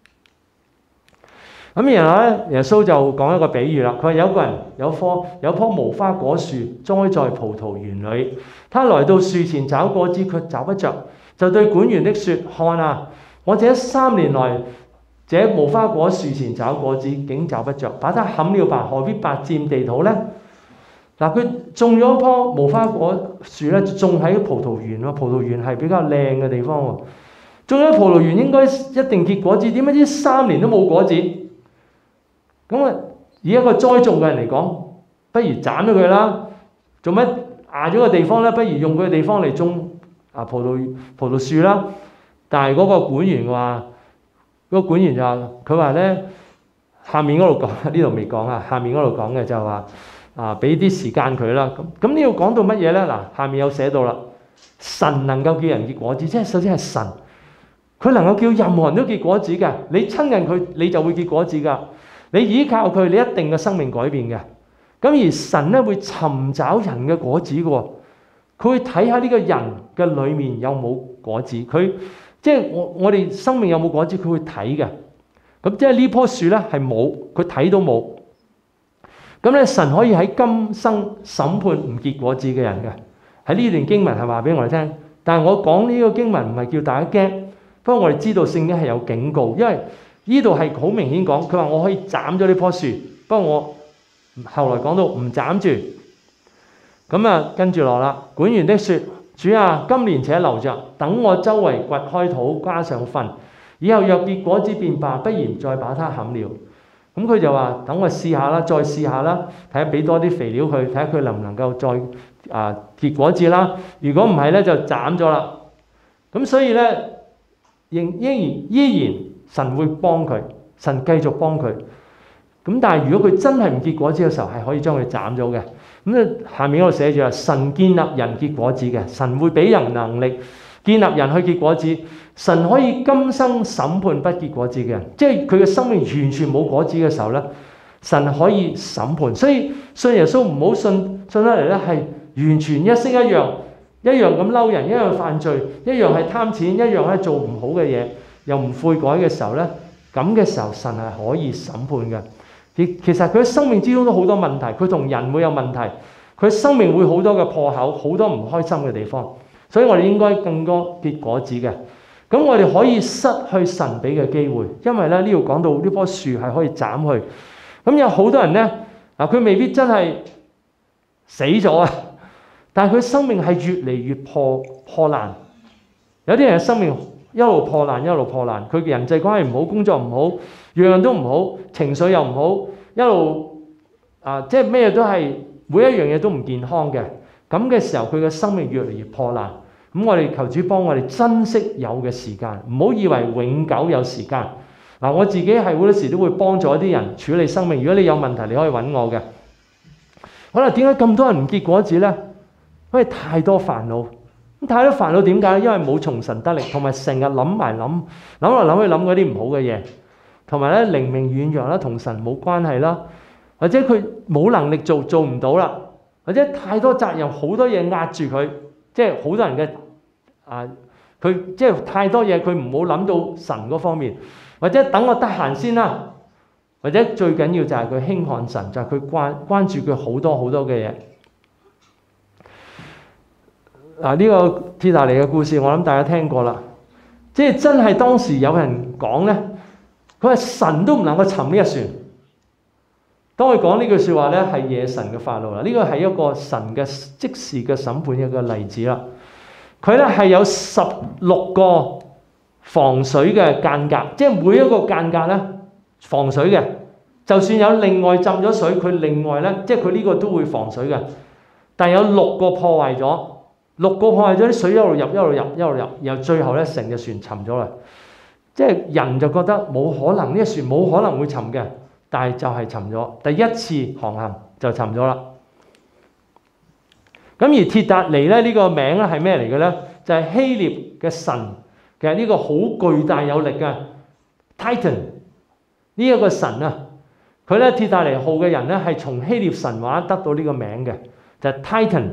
S1: 咁然後咧，耶穌就講一個比喻啦。佢話有個人有棵有棵無花果樹栽在葡萄園裏，他來到樹前找果子，卻找不着，就對管園的說：看啊，我這三年來這無花果樹前找果子，竟找不着，把它砍了吧，何必白佔地土呢？嗱，佢種咗棵無花果樹咧，種喺葡萄園喎。葡萄園係比較靚嘅地方喎。種咗葡萄園應該一定結果子，點解知三年都冇果子？咁啊，以一個栽種嘅人嚟講，不如斬咗佢啦。做乜壓咗個地方咧？不如用佢嘅地方嚟種啊葡萄葡萄樹啦。但係嗰個管園話，嗰個管園就話，佢話咧，下面嗰度講，呢度未講啊。下面嗰度講嘅就係話啊，俾啲時間佢啦。咁咁呢度講到乜嘢咧？嗱，下面有寫到啦，神能夠叫人結果子，即係首先係神，佢能夠叫任何人都結果子嘅。你親近佢，你就會結果子㗎。你依靠佢，你一定嘅生命改變嘅。咁而神咧會尋找人嘅果子嘅喎，佢會睇下呢個人嘅裏面有冇果子。佢即係我我哋生命有冇果子，佢會睇嘅。咁即係呢棵樹咧係冇，佢睇到冇。咁咧神可以喺今生審判唔結果子嘅人嘅。喺呢段經文係話俾我哋聽。但係我講呢個經文唔係叫大家驚，不過我哋知道聖經係有警告，因為呢度係好明顯講，佢話我可以斬咗呢棵樹，不過我後來講到唔斬住。咁啊，跟住落啦，管園的說：主啊，今年且留着，等我周圍掘開土，加上糞，以後若結果子便罷，不然再把它砍了。咁佢就話：等我試下啦，再試下啦，睇下俾多啲肥料佢，睇下佢能唔能夠再啊、呃、結果子啦。如果唔係咧，就斬咗啦。咁所以咧，仍依然依然。神會幫佢，神繼續幫佢。咁但係如果佢真係唔結果子嘅時候，係可以將佢斬咗嘅。咁咧下面嗰度寫住啊，神建立人結果子嘅，神會俾人能力建立人去結果子。神可以今生審判不結果子嘅人，即係佢嘅生命完全冇果子嘅時候咧，神可以審判。所以信耶穌唔好信信得嚟咧，係完全一式一樣，一樣咁嬲人，一樣犯罪，一樣係貪錢，一樣係做唔好嘅嘢。又唔悔改嘅時候咧，咁嘅時候神係可以審判嘅。其其實佢喺生命之中都好多問題，佢同人會有問題，佢生命會好多嘅破口，好多唔開心嘅地方。所以我哋應該更多結果子嘅。咁我哋可以失去神俾嘅機會，因為咧呢度講到呢棵樹係可以斬去。咁有好多人咧，嗱佢未必真係死咗啊，但係佢生命係越嚟越破破爛。有啲人嘅生命一路破爛，一路破爛。佢嘅人際關係唔好，工作唔好，樣樣都唔好，情緒又唔好，一路啊，即係咩都係每一樣嘢都唔健康嘅。咁嘅時候，佢嘅生命越嚟越破爛。咁我哋求主幫我哋珍惜有嘅時間，唔好以為永久有時間。嗱，我自己係好多時都會幫助一啲人處理生命。如果你有問題，你可以揾我嘅。可能點解咁多人唔結果子咧？因為太多煩惱。咁太多煩惱點解？因為冇從神得力，同埋成日諗埋諗諗嚟諗去諗嗰啲唔好嘅嘢。 同埋咧靈命軟弱啦，同神冇關係啦，或者佢冇能力做，做唔到啦，或者太多責任，好多嘢壓住佢，即係好多人嘅啊，佢即係太多嘢，佢唔好諗到神嗰方面，或者等我得閒先啦，或者最緊要就係佢輕看神，就係佢關關注佢好多好多嘅嘢。嗱，呢個鐵達尼嘅故事，我諗大家聽過啦。即係真係當時有人講咧，佢話神都唔能夠沉呢一船。當佢講呢句説話咧，係惹神嘅發怒啦。呢個係一個神嘅即時嘅審判一個例子啦。佢咧係有十六個防水嘅間隔，即係每一個間隔咧防水嘅。就算有另外浸咗水，佢另外咧，即係佢呢個都會防水嘅。但係有六個破壞咗。六個破壞咗，啲水一路入一路入一路入，然後最後咧成隻船沉咗啦。即係人就覺得冇可能，呢隻船冇可能會沉嘅，但係就係沉咗。第一次航行就沉咗啦。咁而鐵達尼咧呢個名咧係咩嚟嘅咧？就係希臘嘅神嘅呢個好巨大有力嘅 Titan 呢一個神啊。佢咧鐵達尼號嘅人咧係從希臘神話得到呢個名嘅，就係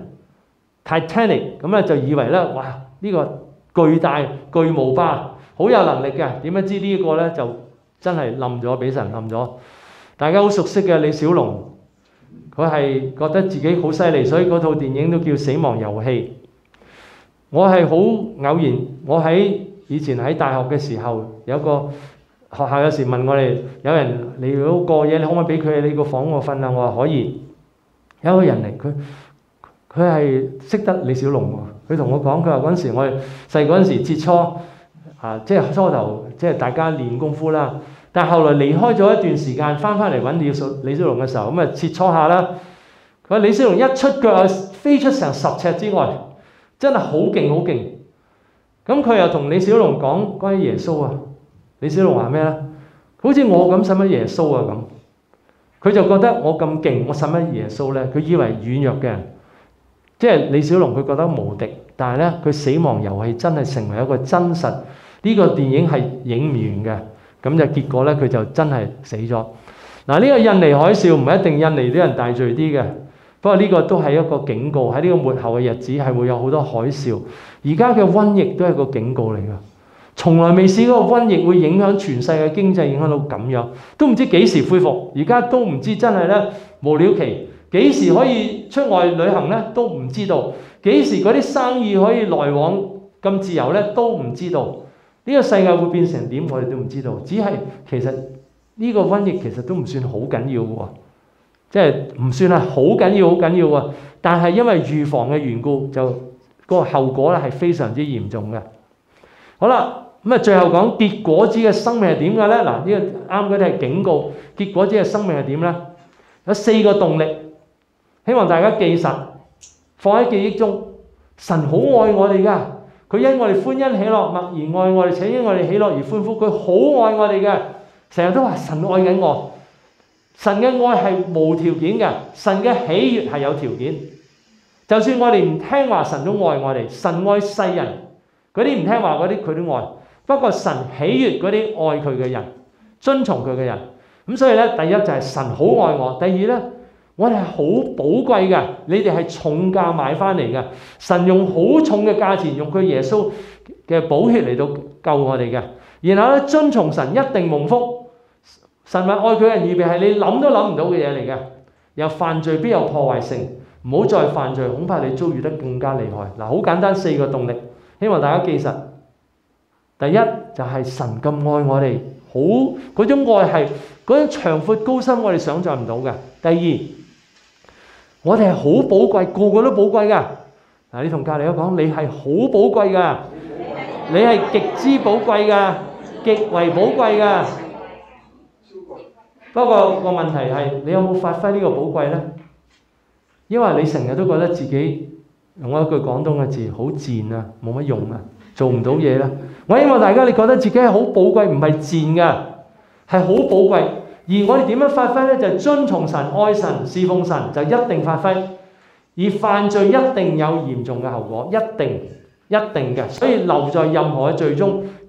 S1: Titan。Titanic 咁咧就以為咧，哇！呢、這個巨大巨無霸，好有能力嘅。點樣知呢個咧就真係冧咗，俾神冧咗。大家好熟悉嘅李小龍，佢係覺得自己好犀利，所以嗰套電影都叫《死亡遊戲》。我係好偶然，我喺以前喺大學嘅時候，有個學校有時問我哋，有人嚟到過夜，你可唔可以俾佢喺你個房我瞓啊？我話可以。有一個人嚟，佢。佢係識得李小龍喎，佢同我講，佢話嗰陣時我哋細嗰陣時切磋啊，即係初頭即係大家練功夫啦。但係後來離開咗一段時間，翻返嚟揾李小李小龍嘅時候，咁啊切磋下啦。佢話李小龍一出腳啊，飛出成十尺之外，真係好勁好勁。咁佢又同李小龍講關於耶穌啊，李小龍話咩咧？好似我咁使乜耶穌啊咁。佢就覺得我咁勁，我使乜耶穌咧？佢以為軟弱嘅人。即係李小龍，佢覺得無敵，但係咧，佢死亡遊戲真係成為一個真實。呢個電影係影唔完嘅，咁就結果咧，佢就真係死咗。嗱，呢個印尼海嘯唔係一定印尼啲人大罪啲嘅，不過呢個都係一個警告，喺呢個末後嘅日子係會有好多海嘯。而家嘅瘟疫都係個警告嚟㗎，從來未試過瘟疫會影響全世界經濟，影響到咁樣，都唔知幾時恢復。而家都唔知真係咧無了期。幾時可以出外旅行咧？都唔知道。幾時嗰啲生意可以來往咁自由咧？都唔知道。呢個世界會變成點？我哋都唔知道。只係其實呢個瘟疫其實都唔算好緊要喎，即係唔算係好緊要、好緊要喎。但係因為預防嘅緣故，就嗰個後果咧係非常之嚴重嘅。好啦，咁啊最後講結果子嘅生命係點嘅咧？嗱，呢個啱嗰啲係警告。結果子嘅生命係點咧？有四個動力。希望大家記實，放喺記憶中。神好愛我哋㗎，佢因我哋歡欣喜樂，默然愛我哋，且因我哋喜樂而歡呼。佢好愛我哋嘅，成日都話神愛緊我。神嘅愛係無條件嘅，神嘅喜悅係有條件。就算我哋唔聽話，神都愛我哋。神愛世人，嗰啲唔聽話嗰啲佢都愛。不過神喜悅嗰啲愛佢嘅人，遵從佢嘅人。咁所以咧，第一就係神好愛我。第二咧，我哋係好寶貴嘅，你哋係重價買翻嚟嘅。神用好重嘅價錢，用佢耶穌嘅寶血嚟到救我哋嘅。然後咧，遵從神一定蒙福。神為愛佢嘅人預備係你諗都諗唔到嘅嘢嚟嘅。有犯罪必有破壞性，唔好再犯罪，恐怕你遭遇得更加厲害。嗱，好簡單四個動力，希望大家記實。第一就係神咁愛我哋，好嗰種愛係嗰種長闊高深，我哋想象唔到嘅。第二，我哋係好寶貴，個個都寶貴㗎。嗱，你同隔離嗰講，你係好寶貴㗎，你係極之寶貴㗎，極為寶貴㗎。不過個問題係，你有冇發揮呢個寶貴呢？因為你成日都覺得自己用一句廣東嘅字，好賤啊，冇乜用啊，做唔到嘢啦。我希望大家你覺得自己係好寶貴，唔係賤㗎，係好寶貴。而我哋點樣發揮呢？就係遵從神、愛神、侍奉神，就一定發揮。而犯罪一定有嚴重嘅後果，一定一定嘅。所以留在任何嘅罪中，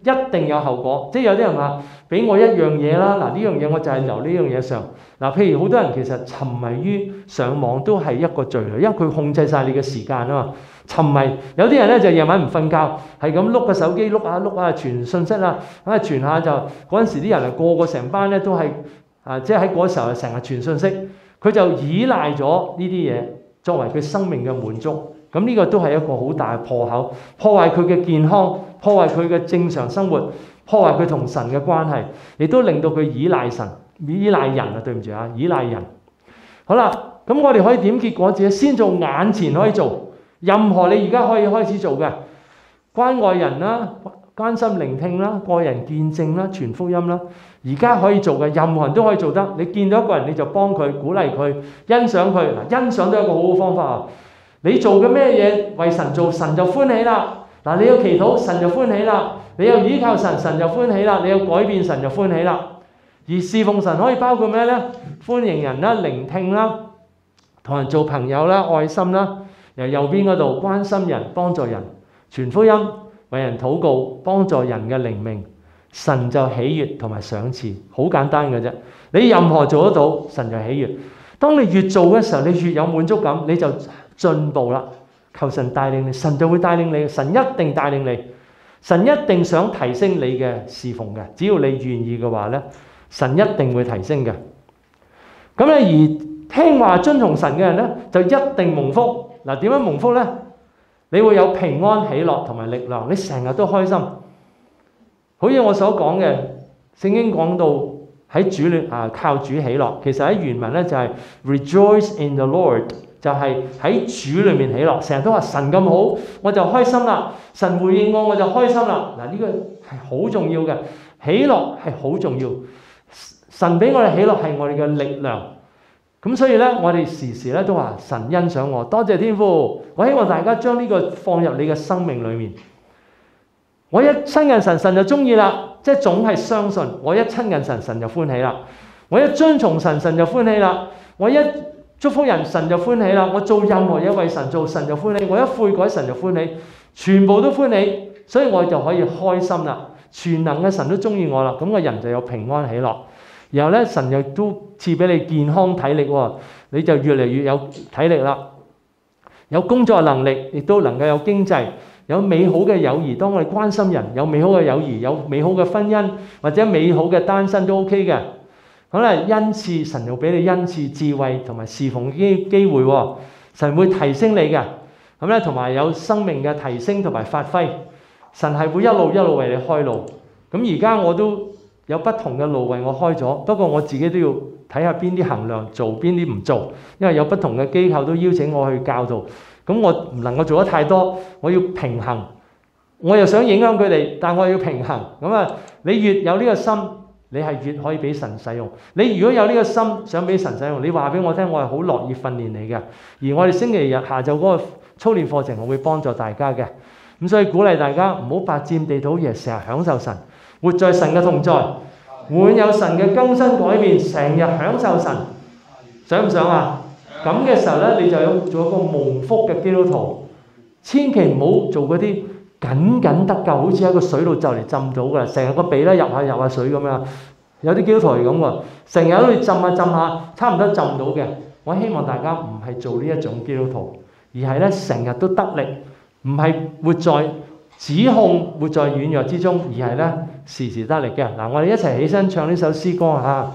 S1: 一定有後果。即係有啲人話俾我一樣嘢啦，嗱呢樣嘢我就係留呢樣嘢上。嗱，譬如好多人其實沉迷於上網都係一個罪嚟，因為佢控制晒你嘅時間啊嘛。沉迷有啲人咧就夜晚唔瞓覺，係咁碌個手機碌下碌下傳信息啦，啊傳下就嗰陣時啲人啊個個成班咧都係啊，即係喺嗰時候成日傳信息，佢就依賴咗呢啲嘢作為佢生命嘅滿足。咁呢個都係一個好大嘅破口，破壞佢嘅健康，破壞佢嘅正常生活，破壞佢同神嘅關係，亦都令到佢依賴神、依賴人啊！對唔住啊，依賴人。好啦，咁我哋可以點結果子？先做眼前可以做。任何你而家可以開始做嘅，關愛人啦、關心聆聽啦、個人見證啦、傳福音啦，而家可以做嘅，任何人都可以做得。你見到一個人你就幫佢、鼓勵佢、欣賞佢。嗱，欣賞都係一個好好方法啊！你做嘅咩嘢為神做，神就歡喜啦。嗱，你有祈禱，神就歡喜啦。你有倚靠神，神就歡喜啦。你有改變，神就歡喜啦。而侍奉神可以包括咩呢？歡迎人啦、聆聽啦、同人做朋友啦、愛心啦。由右邊嗰度關心人、幫助人、傳福音、為人禱告、幫助人嘅靈命，神就喜悅同埋賞賜，好簡單嘅啫。你任何做得到，神就喜悅。當你越做嘅時候，你越有滿足感，你就進步啦。求神帶領你，神就會帶領你，神一定帶領你，神一定想提升你嘅侍奉嘅。只要你願意嘅話咧，神一定會提升嘅。咁咧，而聽話遵從神嘅人咧，就一定蒙福。嗱，點樣蒙福咧？你會有平安、喜樂同埋力量，你成日都開心。好似我所講嘅，聖經講到喺主裏啊，靠主喜樂。其實喺原文咧就係 rejoice in the Lord， 就係喺主裏面喜樂。成日都話神咁好，我就開心啦。神回應我，我就開心啦。嗱，呢個係好重要嘅，喜樂係好重要。神俾我哋喜樂係我哋嘅力量。咁所以咧，我哋時時咧都話神欣賞我，多謝天父。我希望大家將呢個放入你嘅生命裏面。我一親近神，神就中意啦，即係總係相信。我一親近神，神就歡喜啦。我一遵從神，神就歡喜啦。我一祝福人，神就歡喜啦。我做任何嘢為神做，神就歡喜。我一悔改，神就歡喜，全部都歡喜。所以我就可以開心啦。全能嘅神都中意我啦，咁個人就有平安喜樂。然後咧，神又都賜俾你健康體力喎，你就越嚟越有體力啦，有工作能力，亦都能夠有經濟，有美好嘅友誼。當我哋關心人，有美好嘅友誼，有美好嘅婚姻或者美好嘅單身都 OK 嘅。可能恩賜，神又俾你恩賜智慧同埋侍奉機機會喎，神會提升你嘅。咁咧，同埋有生命嘅提升同埋發揮，神係會一路一路為你開路。咁而家我都有不同嘅路為我開咗，不過我自己都要睇下邊啲衡量做，邊啲唔做，因為有不同嘅機構都邀請我去教導，咁我唔能夠做得太多，我要平衡，我又想影響佢哋，但我要平衡。咁啊，你越有呢個心，你係越可以俾神使用。你如果有呢個心想俾神使用，你話俾我聽，我係好樂意訓練你嘅。而我哋星期日下晝嗰個操練課程，我會幫助大家嘅。咁所以鼓勵大家唔好白佔地土，而係成日享受神。活在神嘅同在，滿有神嘅更新改變，成日享受神，想唔想啊？咁嘅時候咧，你就有做一個蒙福嘅基督徒。千祈唔好做嗰啲僅僅得救，好似喺個水度就嚟浸到㗎，成日個鼻咧入下入下水咁樣。有啲基督徒係咁喎，成日喺度浸下浸下，差唔多浸到嘅。我希望大家唔係做呢一種基督徒，而係咧成日都得力，唔係活在指控、活在軟弱之中，而係咧時時得力嘅。嗱，我哋一齊起身唱呢首詩歌啊！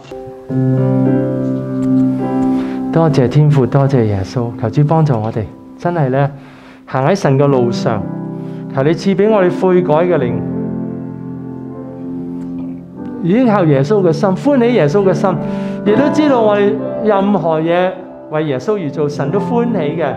S1: 多謝天父，多謝耶穌，求主幫助我哋，真係咧行喺神嘅路上。求你賜俾我哋悔改嘅靈，已經靠耶穌嘅心，歡喜耶穌嘅心，亦都知道我哋任何嘢為耶穌而做，神都歡喜嘅。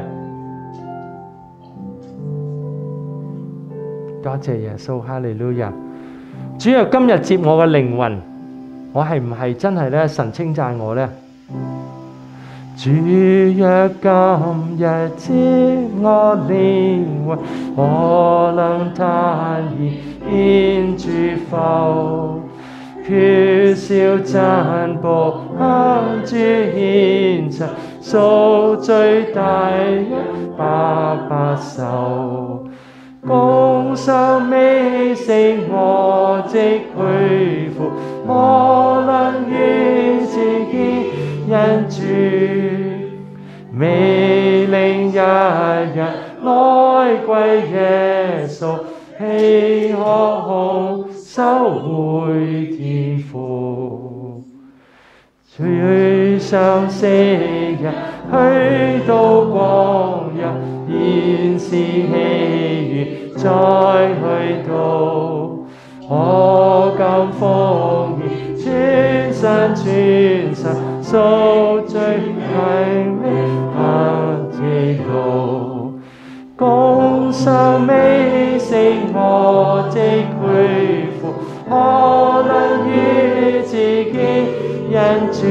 S1: 多謝耶穌，哈利路亞！主啊，今日接我嘅靈魂，我係唔係真係咧？神稱讚我咧？主若今日接我靈魂，我能坦然獻主否？缺少珍寶向主獻上，贖罪大恩白白受。 供上美食我即佩服，何能與自己因主美靈日日來歸耶穌，豈可空收回天父？最上昔日去到光陽，現是喜悅再去到，可感豐筵全身全神贖罪為美行之道，供上美食我即佩服，何能與自己因主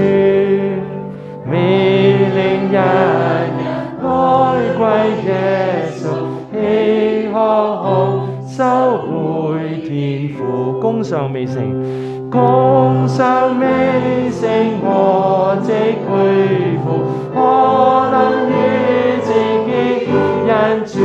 S1: 美靈日日來歸耶穌，豈可空收回天父？供上美食，供上美食我即佩服，何能與自己因主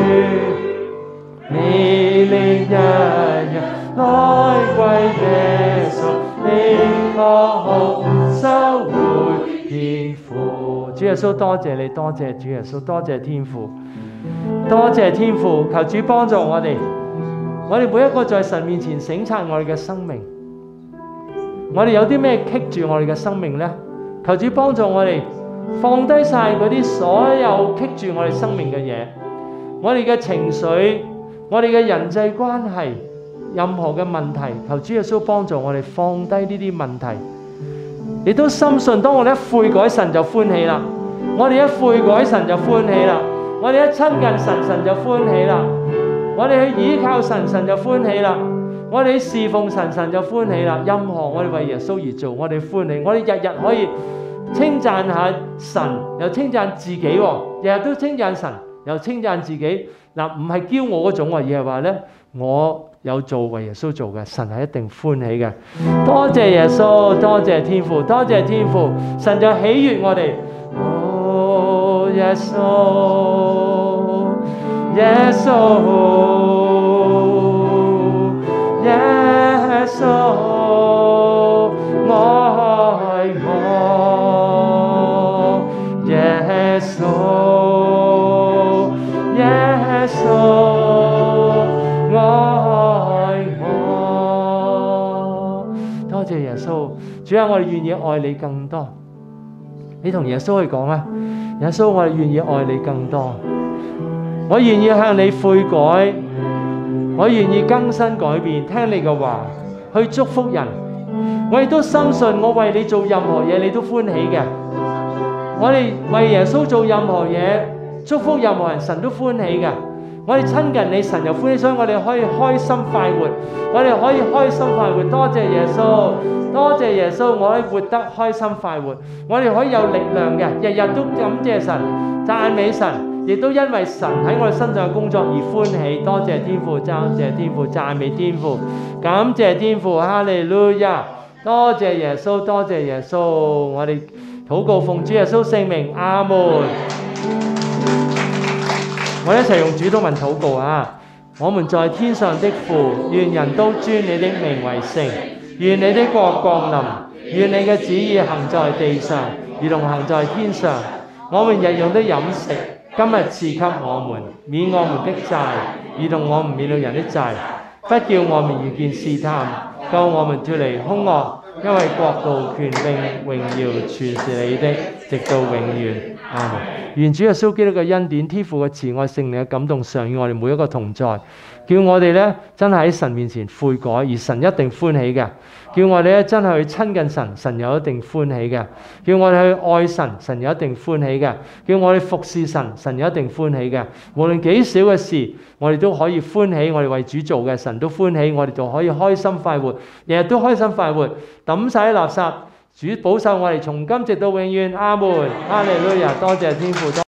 S1: 美靈日日來歸耶穌，豈可空收回天父？主耶穌多謝你，多謝主耶穌，多謝天父，多謝天父，求主幫助我哋，我哋每一個在神面前省察我哋嘅生命，我哋有啲咩棘住我哋嘅生命呢？求主幫助我哋放低晒嗰啲所有棘住我哋生命嘅嘢，我哋嘅情緒，我哋嘅人際關係，任何嘅問題，求主耶穌幫助我哋放低呢啲問題。亦都深信，當我哋一悔改，神就歡喜啦。我哋一悔改，神就歡喜啦。我哋一親近神，神就歡喜啦。我哋去倚靠神，神就歡喜啦。我哋去侍奉神，神就歡喜啦。任何我哋為耶穌而做，我哋歡喜。我哋日日可以稱讚下神，又稱讚自己喎。日日都稱讚神，又稱讚自己。嗱，唔係驕傲嗰種喎，而係話咧，我有做為耶穌做嘅，神係一定歡喜嘅。多謝耶穌，多謝天父，多謝天父，神就喜悅我哋。哦，耶穌，耶穌，耶穌，我愛我，耶穌，耶穌，我愛我。多謝耶穌，主啊，我哋願意愛你更多。你同耶穌去講啊，耶穌，我哋願意愛你更多。我願意向你悔改，我願意更新改變，聽你嘅話，去祝福人。我亦都深信，我為你做任何嘢，你都歡喜嘅。我哋為耶穌做任何嘢，祝福任何人，神都歡喜嘅。我哋親近你，神又歡喜，所以我哋可以開心快活。我哋可以開心快活，多謝耶穌，多謝耶穌，我哋活得開心快活。我哋可以有力量嘅，日日都感謝神，讚美神，亦都因為神喺我哋身上嘅工作而歡喜。多謝天父，多謝天父，讚美天父，感謝天父，哈利路亞！多謝耶穌，多謝耶穌，我哋禱告奉主耶穌聖名，阿門。我哋一齊用主禱文禱告啊！我們在天上的父，願人都尊你的名為聖，願你的國降臨，願你嘅旨意行在地上，如同行在天上。我們日用的飲食，今日賜給我們，免我們的債，如同我們免了人的債，不叫我們遇見試探，救我們脫離兇惡，因為國度、權柄、榮耀全是你的，直到永遠。阿們。願主耶穌基督嘅恩典、天父嘅慈愛、聖靈嘅感動常與我哋每一個同在，叫我哋咧真係喺神面前悔改，而神一定歡喜嘅；叫我哋咧真係去親近神，神又一定歡喜嘅；叫我哋去愛神，神又一定歡喜嘅；叫我哋服侍神，神又一定歡喜嘅。無論幾少嘅事，我哋都可以歡喜，我哋為主做嘅，神都歡喜，我哋就可以開心快活，日日都開心快活，抌晒啲垃圾。主保守我哋從今直到永遠，阿門，哈利路亞，多謝天父。